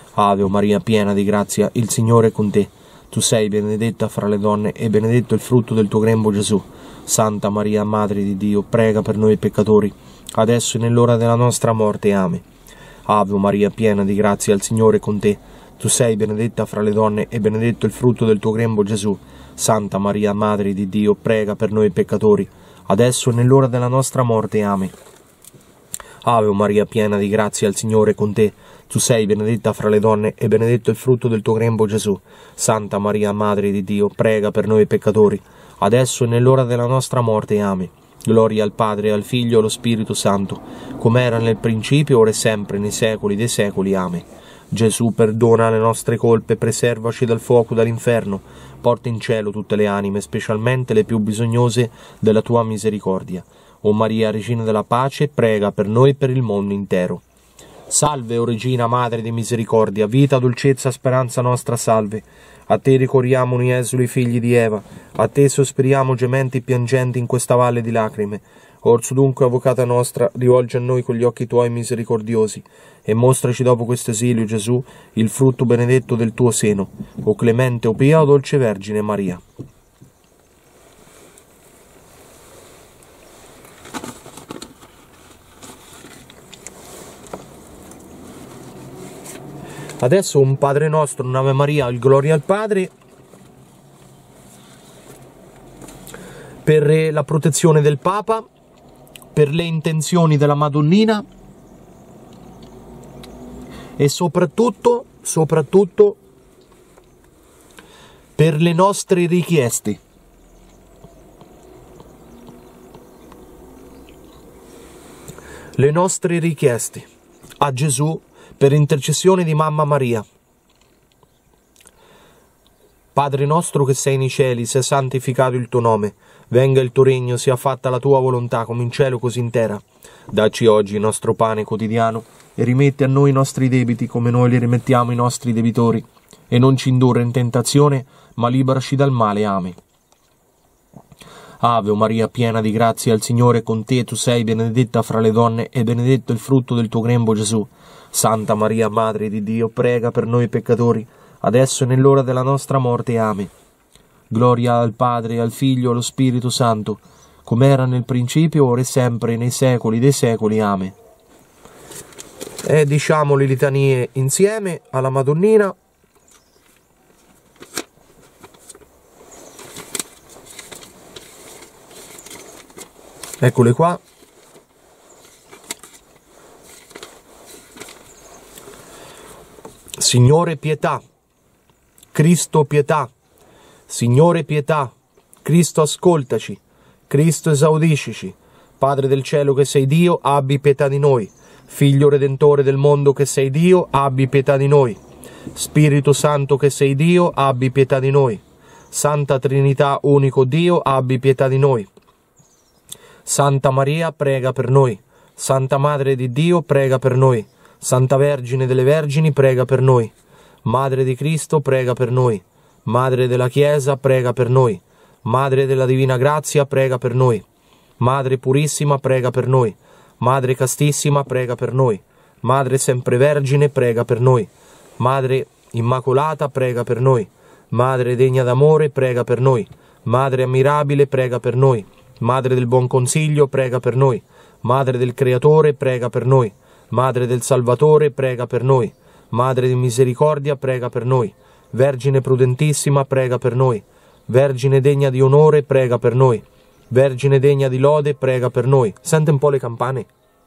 Ave Maria, piena di grazia, il Signore è con te. Tu sei benedetta fra le donne e benedetto il frutto del tuo grembo, Gesù. Santa Maria, Madre di Dio, prega per noi peccatori, adesso e nell'ora della nostra morte. Amen. Ave Maria, piena di grazia, il Signore è con te. Tu sei benedetta fra le donne e benedetto il frutto del tuo grembo, Gesù. Santa Maria, Madre di Dio, prega per noi peccatori, adesso e nell'ora della nostra morte. Amen. Ave Maria, piena di grazia, il Signore è con te. Tu sei benedetta fra le donne e benedetto il frutto del tuo grembo, Gesù. Santa Maria, Madre di Dio, prega per noi peccatori, adesso e nell'ora della nostra morte. Amen. Gloria al Padre, al Figlio e allo Spirito Santo, come era nel principio, ora e sempre, nei secoli dei secoli. Amen. Gesù, perdona le nostre colpe, preservaci dal fuoco dall'inferno, porta in cielo tutte le anime, specialmente le più bisognose della tua misericordia. O Maria, Regina della Pace, prega per noi e per il mondo intero. Salve, o Regina, Madre di misericordia, vita, dolcezza, speranza nostra, salve. A te ricorriamo noi esuli figli di Eva, a te sospiriamo gementi e piangenti in questa valle di lacrime. Orso dunque, avvocata nostra, rivolgi a noi con gli occhi tuoi misericordiosi, e mostraci dopo questo esilio, Gesù, il frutto benedetto del tuo seno. O clemente, o pia, o dolce Vergine Maria. Adesso un Padre nostro, un'Ave Maria, il Gloria al Padre, per la protezione del Papa, per le intenzioni della Madonnina e soprattutto per le nostre richieste. Le nostre richieste a Gesù per intercessione di Mamma Maria. Padre nostro che sei nei cieli, sia santificato il tuo nome, venga il tuo regno, sia fatta la tua volontà come in cielo così in terra. Dacci oggi il nostro pane quotidiano e rimetti a noi i nostri debiti come noi li rimettiamo ai nostri debitori, e non ci indurre in tentazione, ma liberaci dal male. Amen. Ave Maria, piena di grazia, il Signore è con te. Tu sei benedetta fra le donne e benedetto il frutto del tuo grembo, Gesù. Santa Maria, Madre di Dio, prega per noi peccatori, adesso e nell'ora della nostra morte. Amen. Gloria al Padre, al Figlio e allo Spirito Santo, come era nel principio, ora e sempre, nei secoli dei secoli. Amen. E diciamo le litanie insieme alla Madonnina. Eccole qua. Signore pietà, Cristo pietà, Signore pietà, Cristo ascoltaci, Cristo esaudiscici, Padre del cielo che sei Dio, abbi pietà di noi, Figlio Redentore del mondo che sei Dio, abbi pietà di noi, Spirito Santo che sei Dio, abbi pietà di noi, Santa Trinità, unico Dio, abbi pietà di noi. Santa Maria, prega per noi. Santa Madre di Dio, prega per noi. Santa Vergine delle Vergini, prega per noi. Madre di Cristo, prega per noi. Madre della Chiesa, prega per noi. Madre della Divina Grazia, prega per noi. Madre Purissima, prega per noi. Madre Castissima, prega per noi. Madre Sempre Vergine, prega per noi. Madre Immacolata, prega per noi. Madre Degna d'Amore, prega per noi. Madre Ammirabile, prega per noi. Madre del Buon Consiglio, prega per noi. Madre del Creatore, prega per noi. Madre del Salvatore, prega per noi. Madre di Misericordia, prega per noi. Vergine Prudentissima, prega per noi. Vergine degna di onore, prega per noi. Vergine degna di lode, prega per noi. Sente un po' le campane?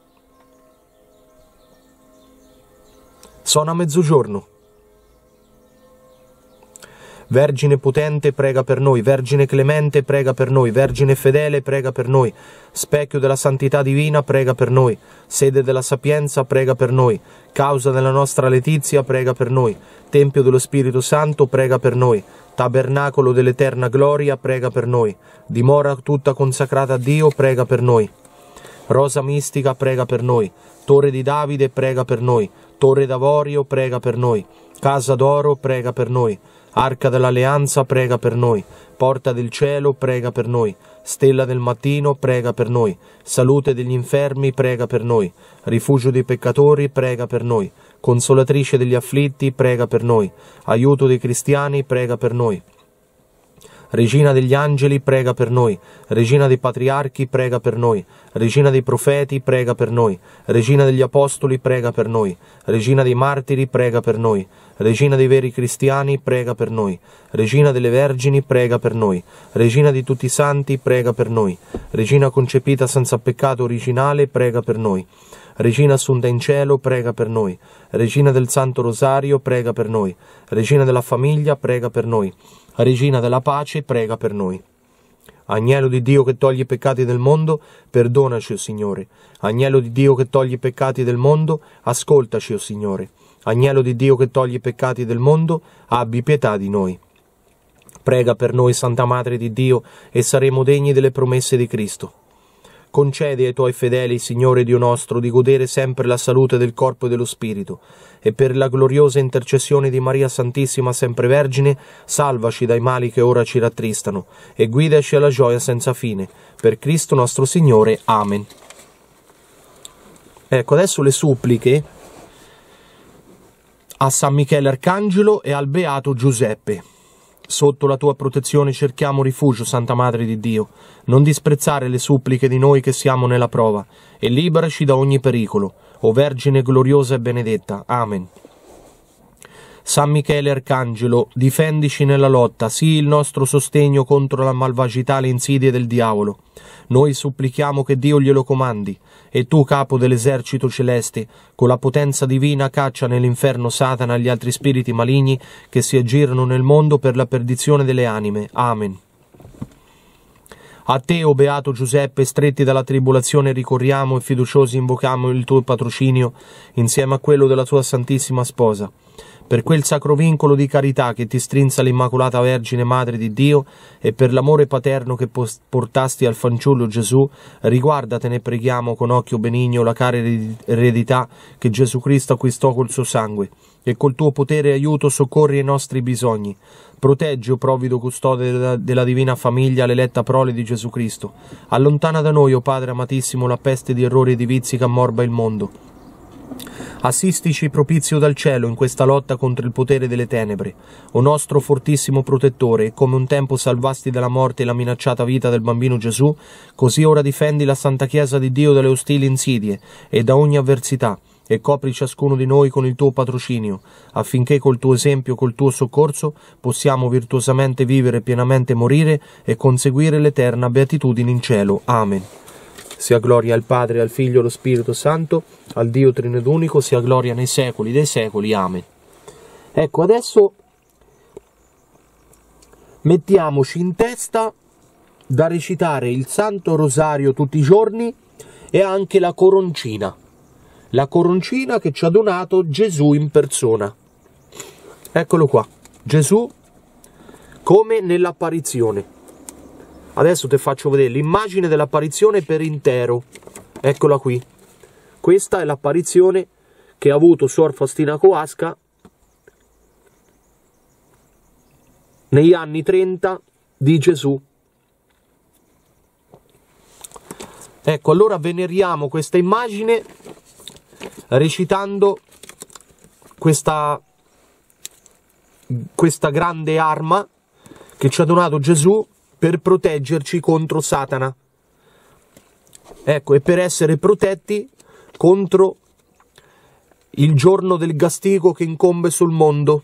Suona a mezzogiorno. Vergine potente, prega per noi. Vergine clemente, prega per noi. Vergine fedele, prega per noi. Specchio della santità divina, prega per noi. Sede della sapienza, prega per noi. Causa della nostra letizia, prega per noi. Tempio dello Spirito Santo, prega per noi. Tabernacolo dell'eterna gloria, prega per noi. Dimora tutta consacrata a Dio, prega per noi. Rosa mistica, prega per noi. Torre di Davide, prega per noi. Torre d'Avorio, prega per noi. Casa d'oro, prega per noi. Arca dell'Alleanza, prega per noi. Porta del cielo, prega per noi. Stella del mattino, prega per noi. Salute degli infermi, prega per noi. Rifugio dei peccatori, prega per noi. Consolatrice degli afflitti, prega per noi. Aiuto dei cristiani, prega per noi. Regina degli angeli, prega per noi. Regina dei patriarchi, prega per noi. Regina dei profeti, prega per noi. Regina degli apostoli, prega per noi. Regina dei martiri, prega per noi. Regina dei veri cristiani, prega per noi. Regina delle vergini, prega per noi. Regina di tutti i santi, prega per noi. Regina concepita senza peccato originale, prega per noi. Regina assunta in cielo, prega per noi. Regina del Santo Rosario, prega per noi. Regina della famiglia, prega per noi. Regina della pace, prega per noi. Agnello di Dio che toglie i peccati del mondo, perdonaci, o Signore. Agnello di Dio che toglie i peccati del mondo, ascoltaci, o Signore. Agnello di Dio che toglie i peccati del mondo, abbi pietà di noi. Prega per noi, Santa Madre di Dio, e saremo degni delle promesse di Cristo. Concedi ai tuoi fedeli, Signore Dio nostro, di godere sempre la salute del corpo e dello spirito, e per la gloriosa intercessione di Maria Santissima Sempre Vergine, salvaci dai mali che ora ci rattristano, e guidaci alla gioia senza fine. Per Cristo nostro Signore. Amen. Ecco, adesso le suppliche a San Michele Arcangelo e al Beato Giuseppe. Sotto la tua protezione cerchiamo rifugio, Santa Madre di Dio. Non disprezzare le suppliche di noi che siamo nella prova, e liberaci da ogni pericolo, o Vergine gloriosa e benedetta. Amen. San Michele Arcangelo, difendici nella lotta, sii il nostro sostegno contro la malvagità e le insidie del diavolo. Noi supplichiamo che Dio glielo comandi, e tu, capo dell'esercito celeste, con la potenza divina caccia nell'inferno Satana e gli altri spiriti maligni che si aggirano nel mondo per la perdizione delle anime. Amen. A te, o Beato Giuseppe, stretti dalla tribolazione, ricorriamo e fiduciosi invochiamo il tuo patrocinio insieme a quello della tua Santissima Sposa. Per quel sacro vincolo di carità che ti strinse l'Immacolata Vergine Madre di Dio e per l'amore paterno che portasti al fanciullo Gesù, riguardatene, preghiamo, con occhio benigno la cara eredità che Gesù Cristo acquistò col suo sangue, e col tuo potere e aiuto soccorri i nostri bisogni. Proteggi, o provvido custode della divina famiglia, l'eletta prole di Gesù Cristo. Allontana da noi, o Padre amatissimo, la peste di errori e di vizi che ammorba il mondo. Assistici propizio dal cielo in questa lotta contro il potere delle tenebre, o nostro fortissimo protettore, e come un tempo salvasti dalla morte e la minacciata vita del bambino Gesù, così ora difendi la Santa Chiesa di Dio dalle ostili insidie e da ogni avversità, e copri ciascuno di noi con il tuo patrocinio, affinché col tuo esempio, col tuo soccorso, possiamo virtuosamente vivere, pienamente morire e conseguire l'eterna beatitudine in cielo. Amen. Sia gloria al Padre, al Figlio e allo Spirito Santo, al Dio Trino ed Unico, sia gloria nei secoli dei secoli. Amen. Ecco, adesso mettiamoci in testa da recitare il Santo Rosario tutti i giorni e anche la coroncina che ci ha donato Gesù in persona. Eccolo qua, Gesù come nell'apparizione. Adesso ti faccio vedere l'immagine dell'apparizione per intero. Eccola qui. Questa è l'apparizione che ha avuto Suor Faustina Kowalska negli anni 30 di Gesù. Ecco, allora veneriamo questa immagine recitando questa grande arma che ci ha donato Gesù per proteggerci contro Satana. Ecco, e per essere protetti contro il giorno del gastigo che incombe sul mondo.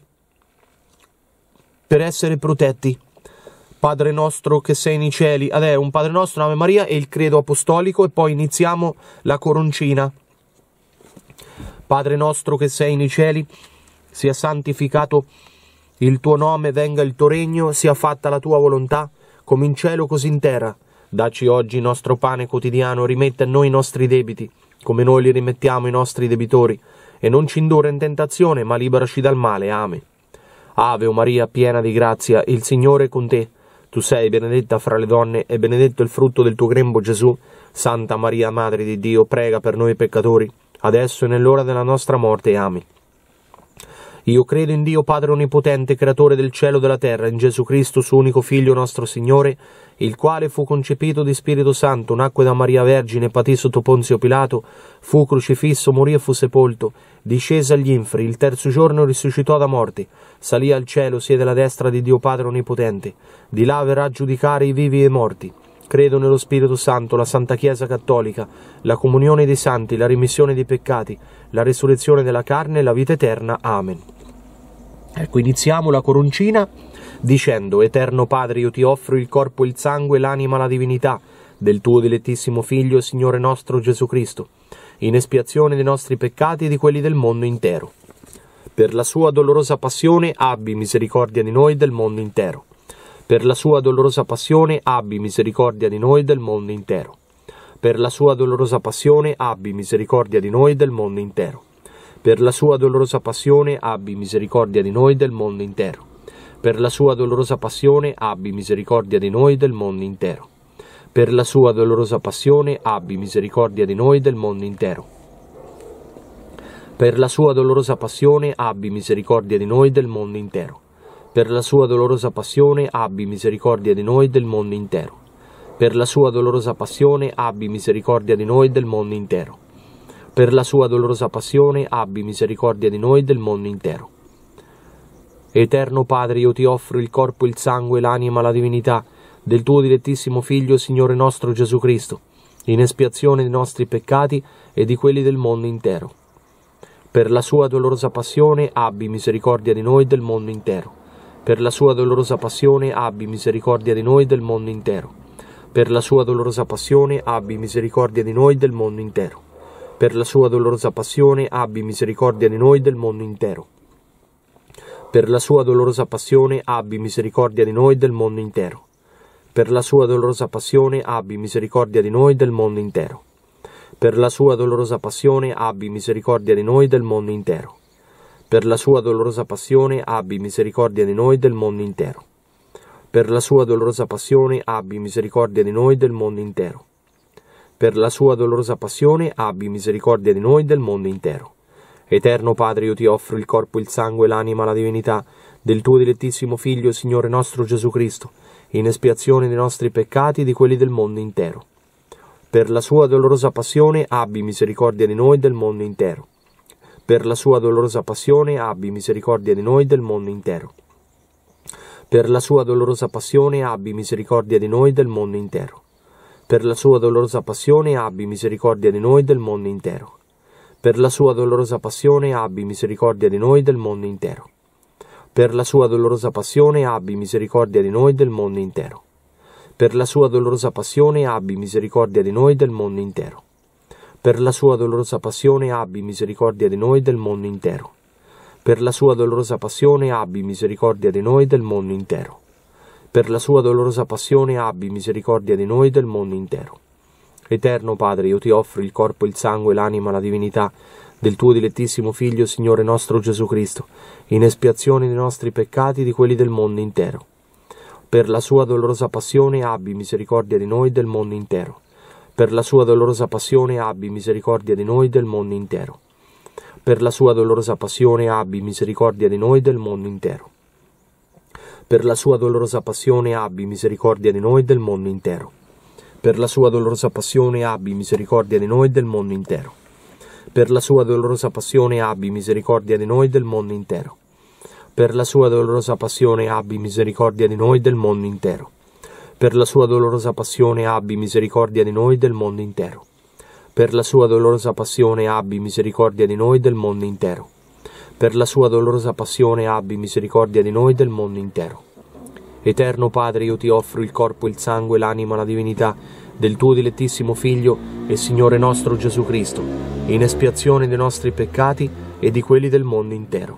Per essere protetti. Padre nostro che sei nei cieli. Adesso un Padre nostro, Ave Maria e il credo apostolico, e poi iniziamo la coroncina. Padre nostro che sei nei cieli, sia santificato il tuo nome, venga il tuo regno, sia fatta la tua volontà, come in cielo così in terra. Dacci oggi il nostro pane quotidiano, rimette a noi i nostri debiti, come noi li rimettiamo ai nostri debitori, e non ci indurre in tentazione, ma liberaci dal male. Amen. Ave o Maria, piena di grazia, il Signore è con te. Tu sei benedetta fra le donne, e benedetto il frutto del tuo grembo, Gesù. Santa Maria, Madre di Dio, prega per noi peccatori, adesso e nell'ora della nostra morte. Amen. Io credo in Dio Padre Onnipotente, creatore del cielo e della terra, in Gesù Cristo, suo unico Figlio nostro Signore, il quale fu concepito di Spirito Santo, nacque da Maria Vergine, patì sotto Ponzio Pilato, fu crocifisso, morì e fu sepolto, discese agli inferi, il terzo giorno risuscitò da morte, salì al cielo, siede alla destra di Dio Padre Onnipotente, di là verrà a giudicare i vivi e i morti. Credo nello Spirito Santo, la Santa Chiesa Cattolica, la comunione dei santi, la remissione dei peccati, la resurrezione della carne e la vita eterna. Amen. Ecco, iniziamo la coroncina dicendo: Eterno Padre, io ti offro il corpo, il sangue, l'anima, la divinità del tuo dilettissimo Figlio, Signore nostro Gesù Cristo, in espiazione dei nostri peccati e di quelli del mondo intero. Per la sua dolorosa passione abbi misericordia di noi e del mondo intero. Per la sua dolorosa passione abbi misericordia di noi e del mondo intero. Per la sua dolorosa passione abbi misericordia di noi e del mondo intero. Per la sua dolorosa passione abbi misericordia di noi e del mondo intero. Per la sua dolorosa passione abbi misericordia di noi e del mondo intero. Per la sua dolorosa passione abbi misericordia di noi e del mondo intero. Per la sua dolorosa passione abbi misericordia di noi e del mondo intero. Per la sua dolorosa passione abbi misericordia di noi e del mondo intero. Per la sua dolorosa passione abbi misericordia di noi e del mondo intero. Per la sua dolorosa passione abbi misericordia di noi e del mondo intero. Eterno Padre, io ti offro il corpo, il sangue, l'anima, la divinità del tuo dilettissimo Figlio, Signore nostro Gesù Cristo, in espiazione dei nostri peccati e di quelli del mondo intero. Per la sua dolorosa passione abbi misericordia di noi e del mondo intero. Per la sua dolorosa passione abbi misericordia di noi e del mondo intero. Per la sua dolorosa passione abbi misericordia di noi e del mondo intero. Per la sua dolorosa passione abbi misericordia di noi e del mondo intero. Per la sua dolorosa passione abbi misericordia di noi e del mondo intero. Per la sua dolorosa passione abbi misericordia di noi e del mondo intero. Per la sua dolorosa passione abbi misericordia di noi e del mondo intero. Per la sua dolorosa passione abbi misericordia di noi e del mondo intero. Per la sua dolorosa passione abbi misericordia di noi e del mondo intero. Per la sua dolorosa passione abbi misericordia di noi e del mondo intero. Eterno Padre, io ti offro il corpo, il sangue, l'anima, la divinità del tuo dilettissimo Figlio, Signore nostro Gesù Cristo, in espiazione dei nostri peccati e di quelli del mondo intero. Per la sua dolorosa passione abbi misericordia di noi e del mondo intero. Per la sua dolorosa passione abbi misericordia di noi e del mondo intero. Per la sua dolorosa passione abbi misericordia di noi e del mondo intero. Per la sua dolorosa passione abbi misericordia di noi e del mondo intero. Per la sua dolorosa passione abbi misericordia di noi e del mondo intero. Per la sua dolorosa passione abbi misericordia di noi e del mondo intero. Per la sua dolorosa passione abbi misericordia di noi e del mondo intero. Per la sua dolorosa passione abbi misericordia di noi e del mondo intero. Per la sua dolorosa passione abbi misericordia di noi e del mondo intero. Per la sua dolorosa passione abbi misericordia di noi e del mondo intero. Eterno Padre, io ti offro il corpo, il sangue, l'anima, la divinità del tuo dilettissimo Figlio, Signore nostro Gesù Cristo, in espiazione dei nostri peccati e di quelli del mondo intero. Per la sua dolorosa passione abbi misericordia di noi e del mondo intero. Per la sua dolorosa passione abbi misericordia di noi e del mondo intero. Per la sua dolorosa passione abbi misericordia di noi e del mondo intero. Per la sua dolorosa passione abbi misericordia di noi e del mondo intero. Per la sua dolorosa passione abbi misericordia di noi e del mondo intero. Per la sua dolorosa passione abbi misericordia di noi e del mondo intero. Per la sua dolorosa passione abbi misericordia di noi e del mondo intero. Per la sua dolorosa passione abbi misericordia di noi e del mondo intero. Per la sua dolorosa passione abbi misericordia di noi e del mondo intero. Per la sua dolorosa passione abbi misericordia di noi e del mondo intero. Eterno Padre, io ti offro il corpo, il sangue, l'anima, la divinità del tuo dilettissimo Figlio e Signore nostro Gesù Cristo, in espiazione dei nostri peccati e di quelli del mondo intero.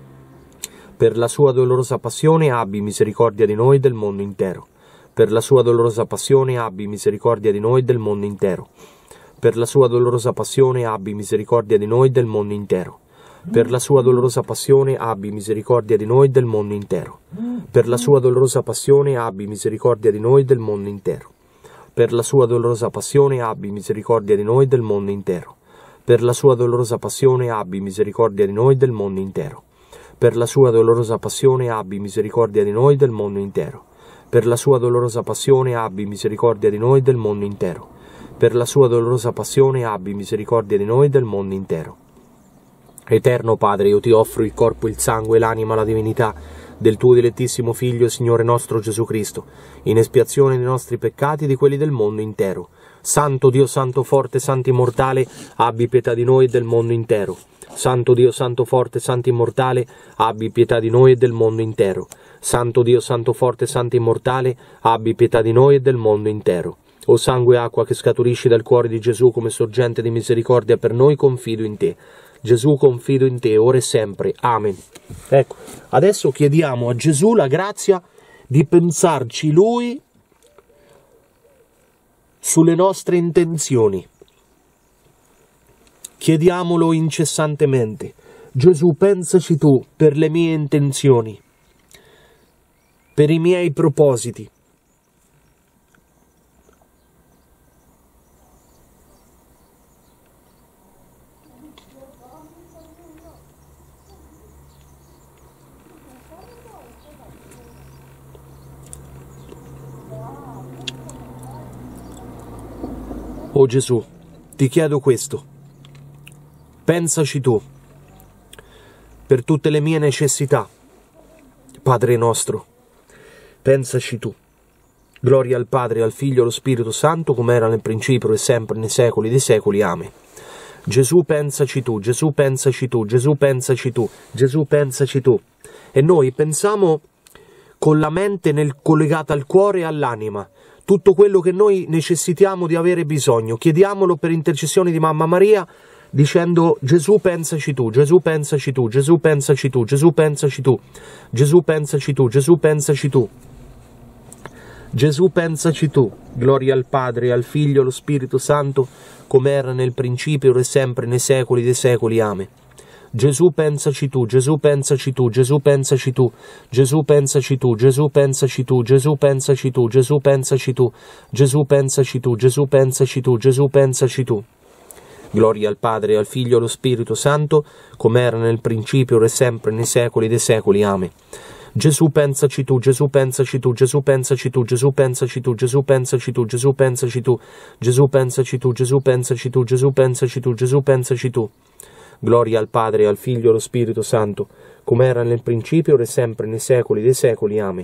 Per la sua dolorosa passione abbi misericordia di noi e del mondo intero. Per la sua dolorosa passione abbi misericordia di noi e del mondo intero. Per la sua dolorosa passione abbi misericordia di noi e del mondo intero. Per la sua dolorosa passione abbi misericordia di noi e del mondo intero. Per la sua dolorosa passione abbi misericordia di noi e del mondo intero. Per la sua dolorosa passione abbi misericordia di noi e del mondo intero. Per la sua dolorosa passione abbi misericordia di noi e del mondo intero. Per la sua dolorosa passione abbi misericordia di noi e del mondo intero. Per la sua dolorosa passione abbi misericordia di noi e del mondo intero. Per la sua dolorosa passione abbi misericordia di noi e del mondo intero. Eterno Padre, io ti offro il corpo, il sangue, l'anima, la divinità del tuo dilettissimo Figlio, Signore nostro Gesù Cristo, in espiazione dei nostri peccati e di quelli del mondo intero. Santo Dio, Santo forte, Santo immortale, abbi pietà di noi e del mondo intero. Santo Dio, Santo forte, Santo immortale, abbi pietà di noi e del mondo intero. Santo Dio, Santo forte, Santo immortale, abbi pietà di noi e del mondo intero. O sangue e acqua che scaturisci dal cuore di Gesù come sorgente di misericordia per noi, confido in te. Gesù, confido in te, ora e sempre. Amen. Ecco, adesso chiediamo a Gesù la grazia di pensarci Lui sulle nostre intenzioni. Chiediamolo incessantemente. Gesù, pensaci tu per le mie intenzioni, per i miei propositi. Oh Gesù, ti chiedo questo. Pensaci tu per tutte le mie necessità. Padre nostro, pensaci tu. Gloria al Padre, al Figlio e allo Spirito Santo, come era nel principio e sempre nei secoli dei secoli. Amen. Gesù, pensaci tu, Gesù, pensaci tu, Gesù, pensaci tu, Gesù, pensaci tu. E noi pensiamo con la mente collegata al cuore e all'anima. Tutto quello che noi necessitiamo di avere bisogno, chiediamolo per intercessione di Mamma Maria, dicendo Gesù pensaci tu, Gesù pensaci tu, Gesù pensaci tu, Gesù pensaci tu, Gesù pensaci tu, Gesù pensaci tu, Gesù pensaci tu. Gloria al Padre, al Figlio e allo Spirito Santo, come era nel principio, ora e sempre, nei secoli dei secoli. Amen. Gesù pensaci tu, Gesù pensaci tu, Gesù pensaci tu, Gesù pensaci tu, Gesù pensaci tu, Gesù pensaci tu, Gesù pensaci tu, Gesù pensaci tu, Gesù pensaci tu, Gesù pensaci tu. Gloria al Padre, al Figlio e allo Spirito Santo, come era nel principio, ora e sempre, nei secoli dei secoli. Amen. Gesù pensaci tu, Gesù pensaci tu, Gesù pensaci tu, Gesù pensaci tu, Gesù pensaci tu, Gesù pensaci tu, Gesù pensaci tu, Gesù pensaci tu, Gesù pensaci tu, Gesù pensaci tu. Gloria al Padre, al Figlio e allo Spirito Santo, come era nel principio, ora e sempre, nei secoli dei secoli. Amen.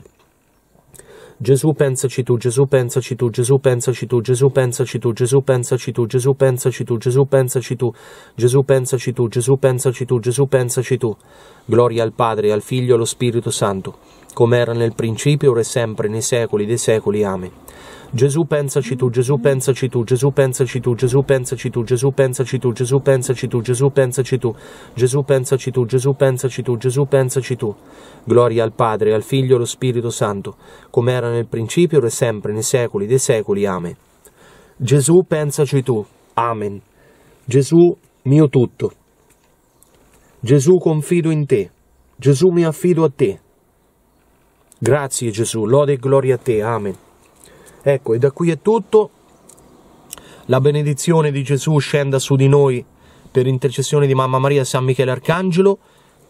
Gesù pensaci tu, Gesù pensaci tu, Gesù pensaci tu, Gesù pensaci tu, Gesù pensaci tu, Gesù pensaci tu, Gesù pensaci tu, Gesù pensaci tu, Gesù pensaci tu, Gesù pensaci tu. Gloria al Padre, al Figlio e allo Spirito Santo, come era nel principio, ora e sempre, nei secoli dei secoli. Amen. Gesù pensaci tu, Gesù pensaci tu, Gesù pensaci tu, Gesù pensaci tu, Gesù pensaci tu, Gesù pensaci tu, Gesù pensaci tu, Gesù pensaci tu, Gesù pensaci tu, Gesù pensaci tu. Gloria al Padre, al Figlio e allo Spirito Santo, come era nel principio, ora e sempre, nei secoli dei secoli. Amen. Gesù pensaci tu. Amen. Gesù mio tutto. Gesù confido in te. Gesù mi affido a te. Grazie Gesù, lode e gloria a te. Amen. Ecco, e da qui è tutto. La benedizione di Gesù scenda su di noi per intercessione di Mamma Maria e San Michele Arcangelo.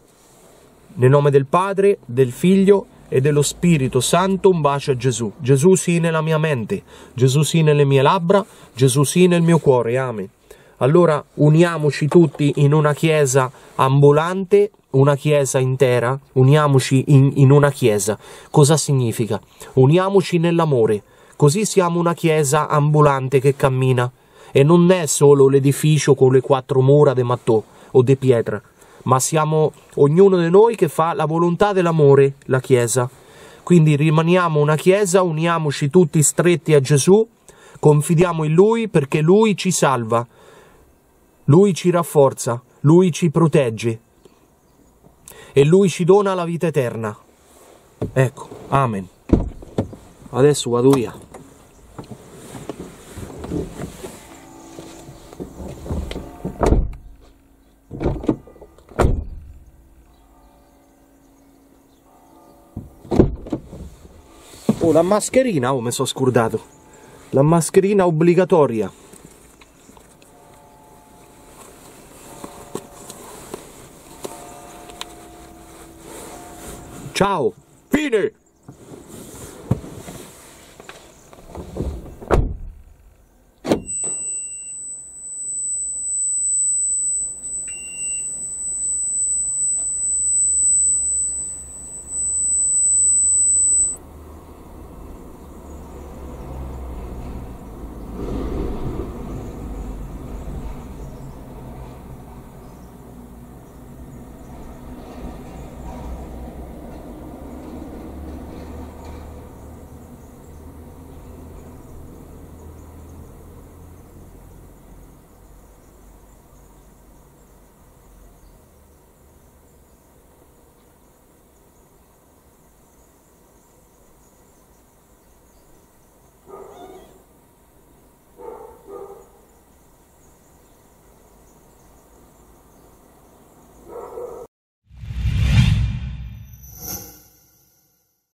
Nel nome del Padre, del Figlio e dello Spirito Santo, un bacio a Gesù. Gesù sì nella mia mente, Gesù sì nelle mie labbra, Gesù sì nel mio cuore. Amen. Allora uniamoci tutti in una chiesa ambulante, una chiesa intera, uniamoci in una chiesa. Cosa significa? Uniamoci nell'amore. Così siamo una chiesa ambulante che cammina, e non è solo l'edificio con le 4 mura de mattò o de pietra, ma siamo ognuno di noi che fa la volontà dell'amore, la chiesa. Quindi rimaniamo una chiesa, uniamoci tutti stretti a Gesù, confidiamo in Lui perché Lui ci salva, Lui ci rafforza, Lui ci protegge e Lui ci dona la vita eterna. Ecco, amen. Adesso vado via. Oh, la mascherina, mi sono scordato. La mascherina obbligatoria. Ciao!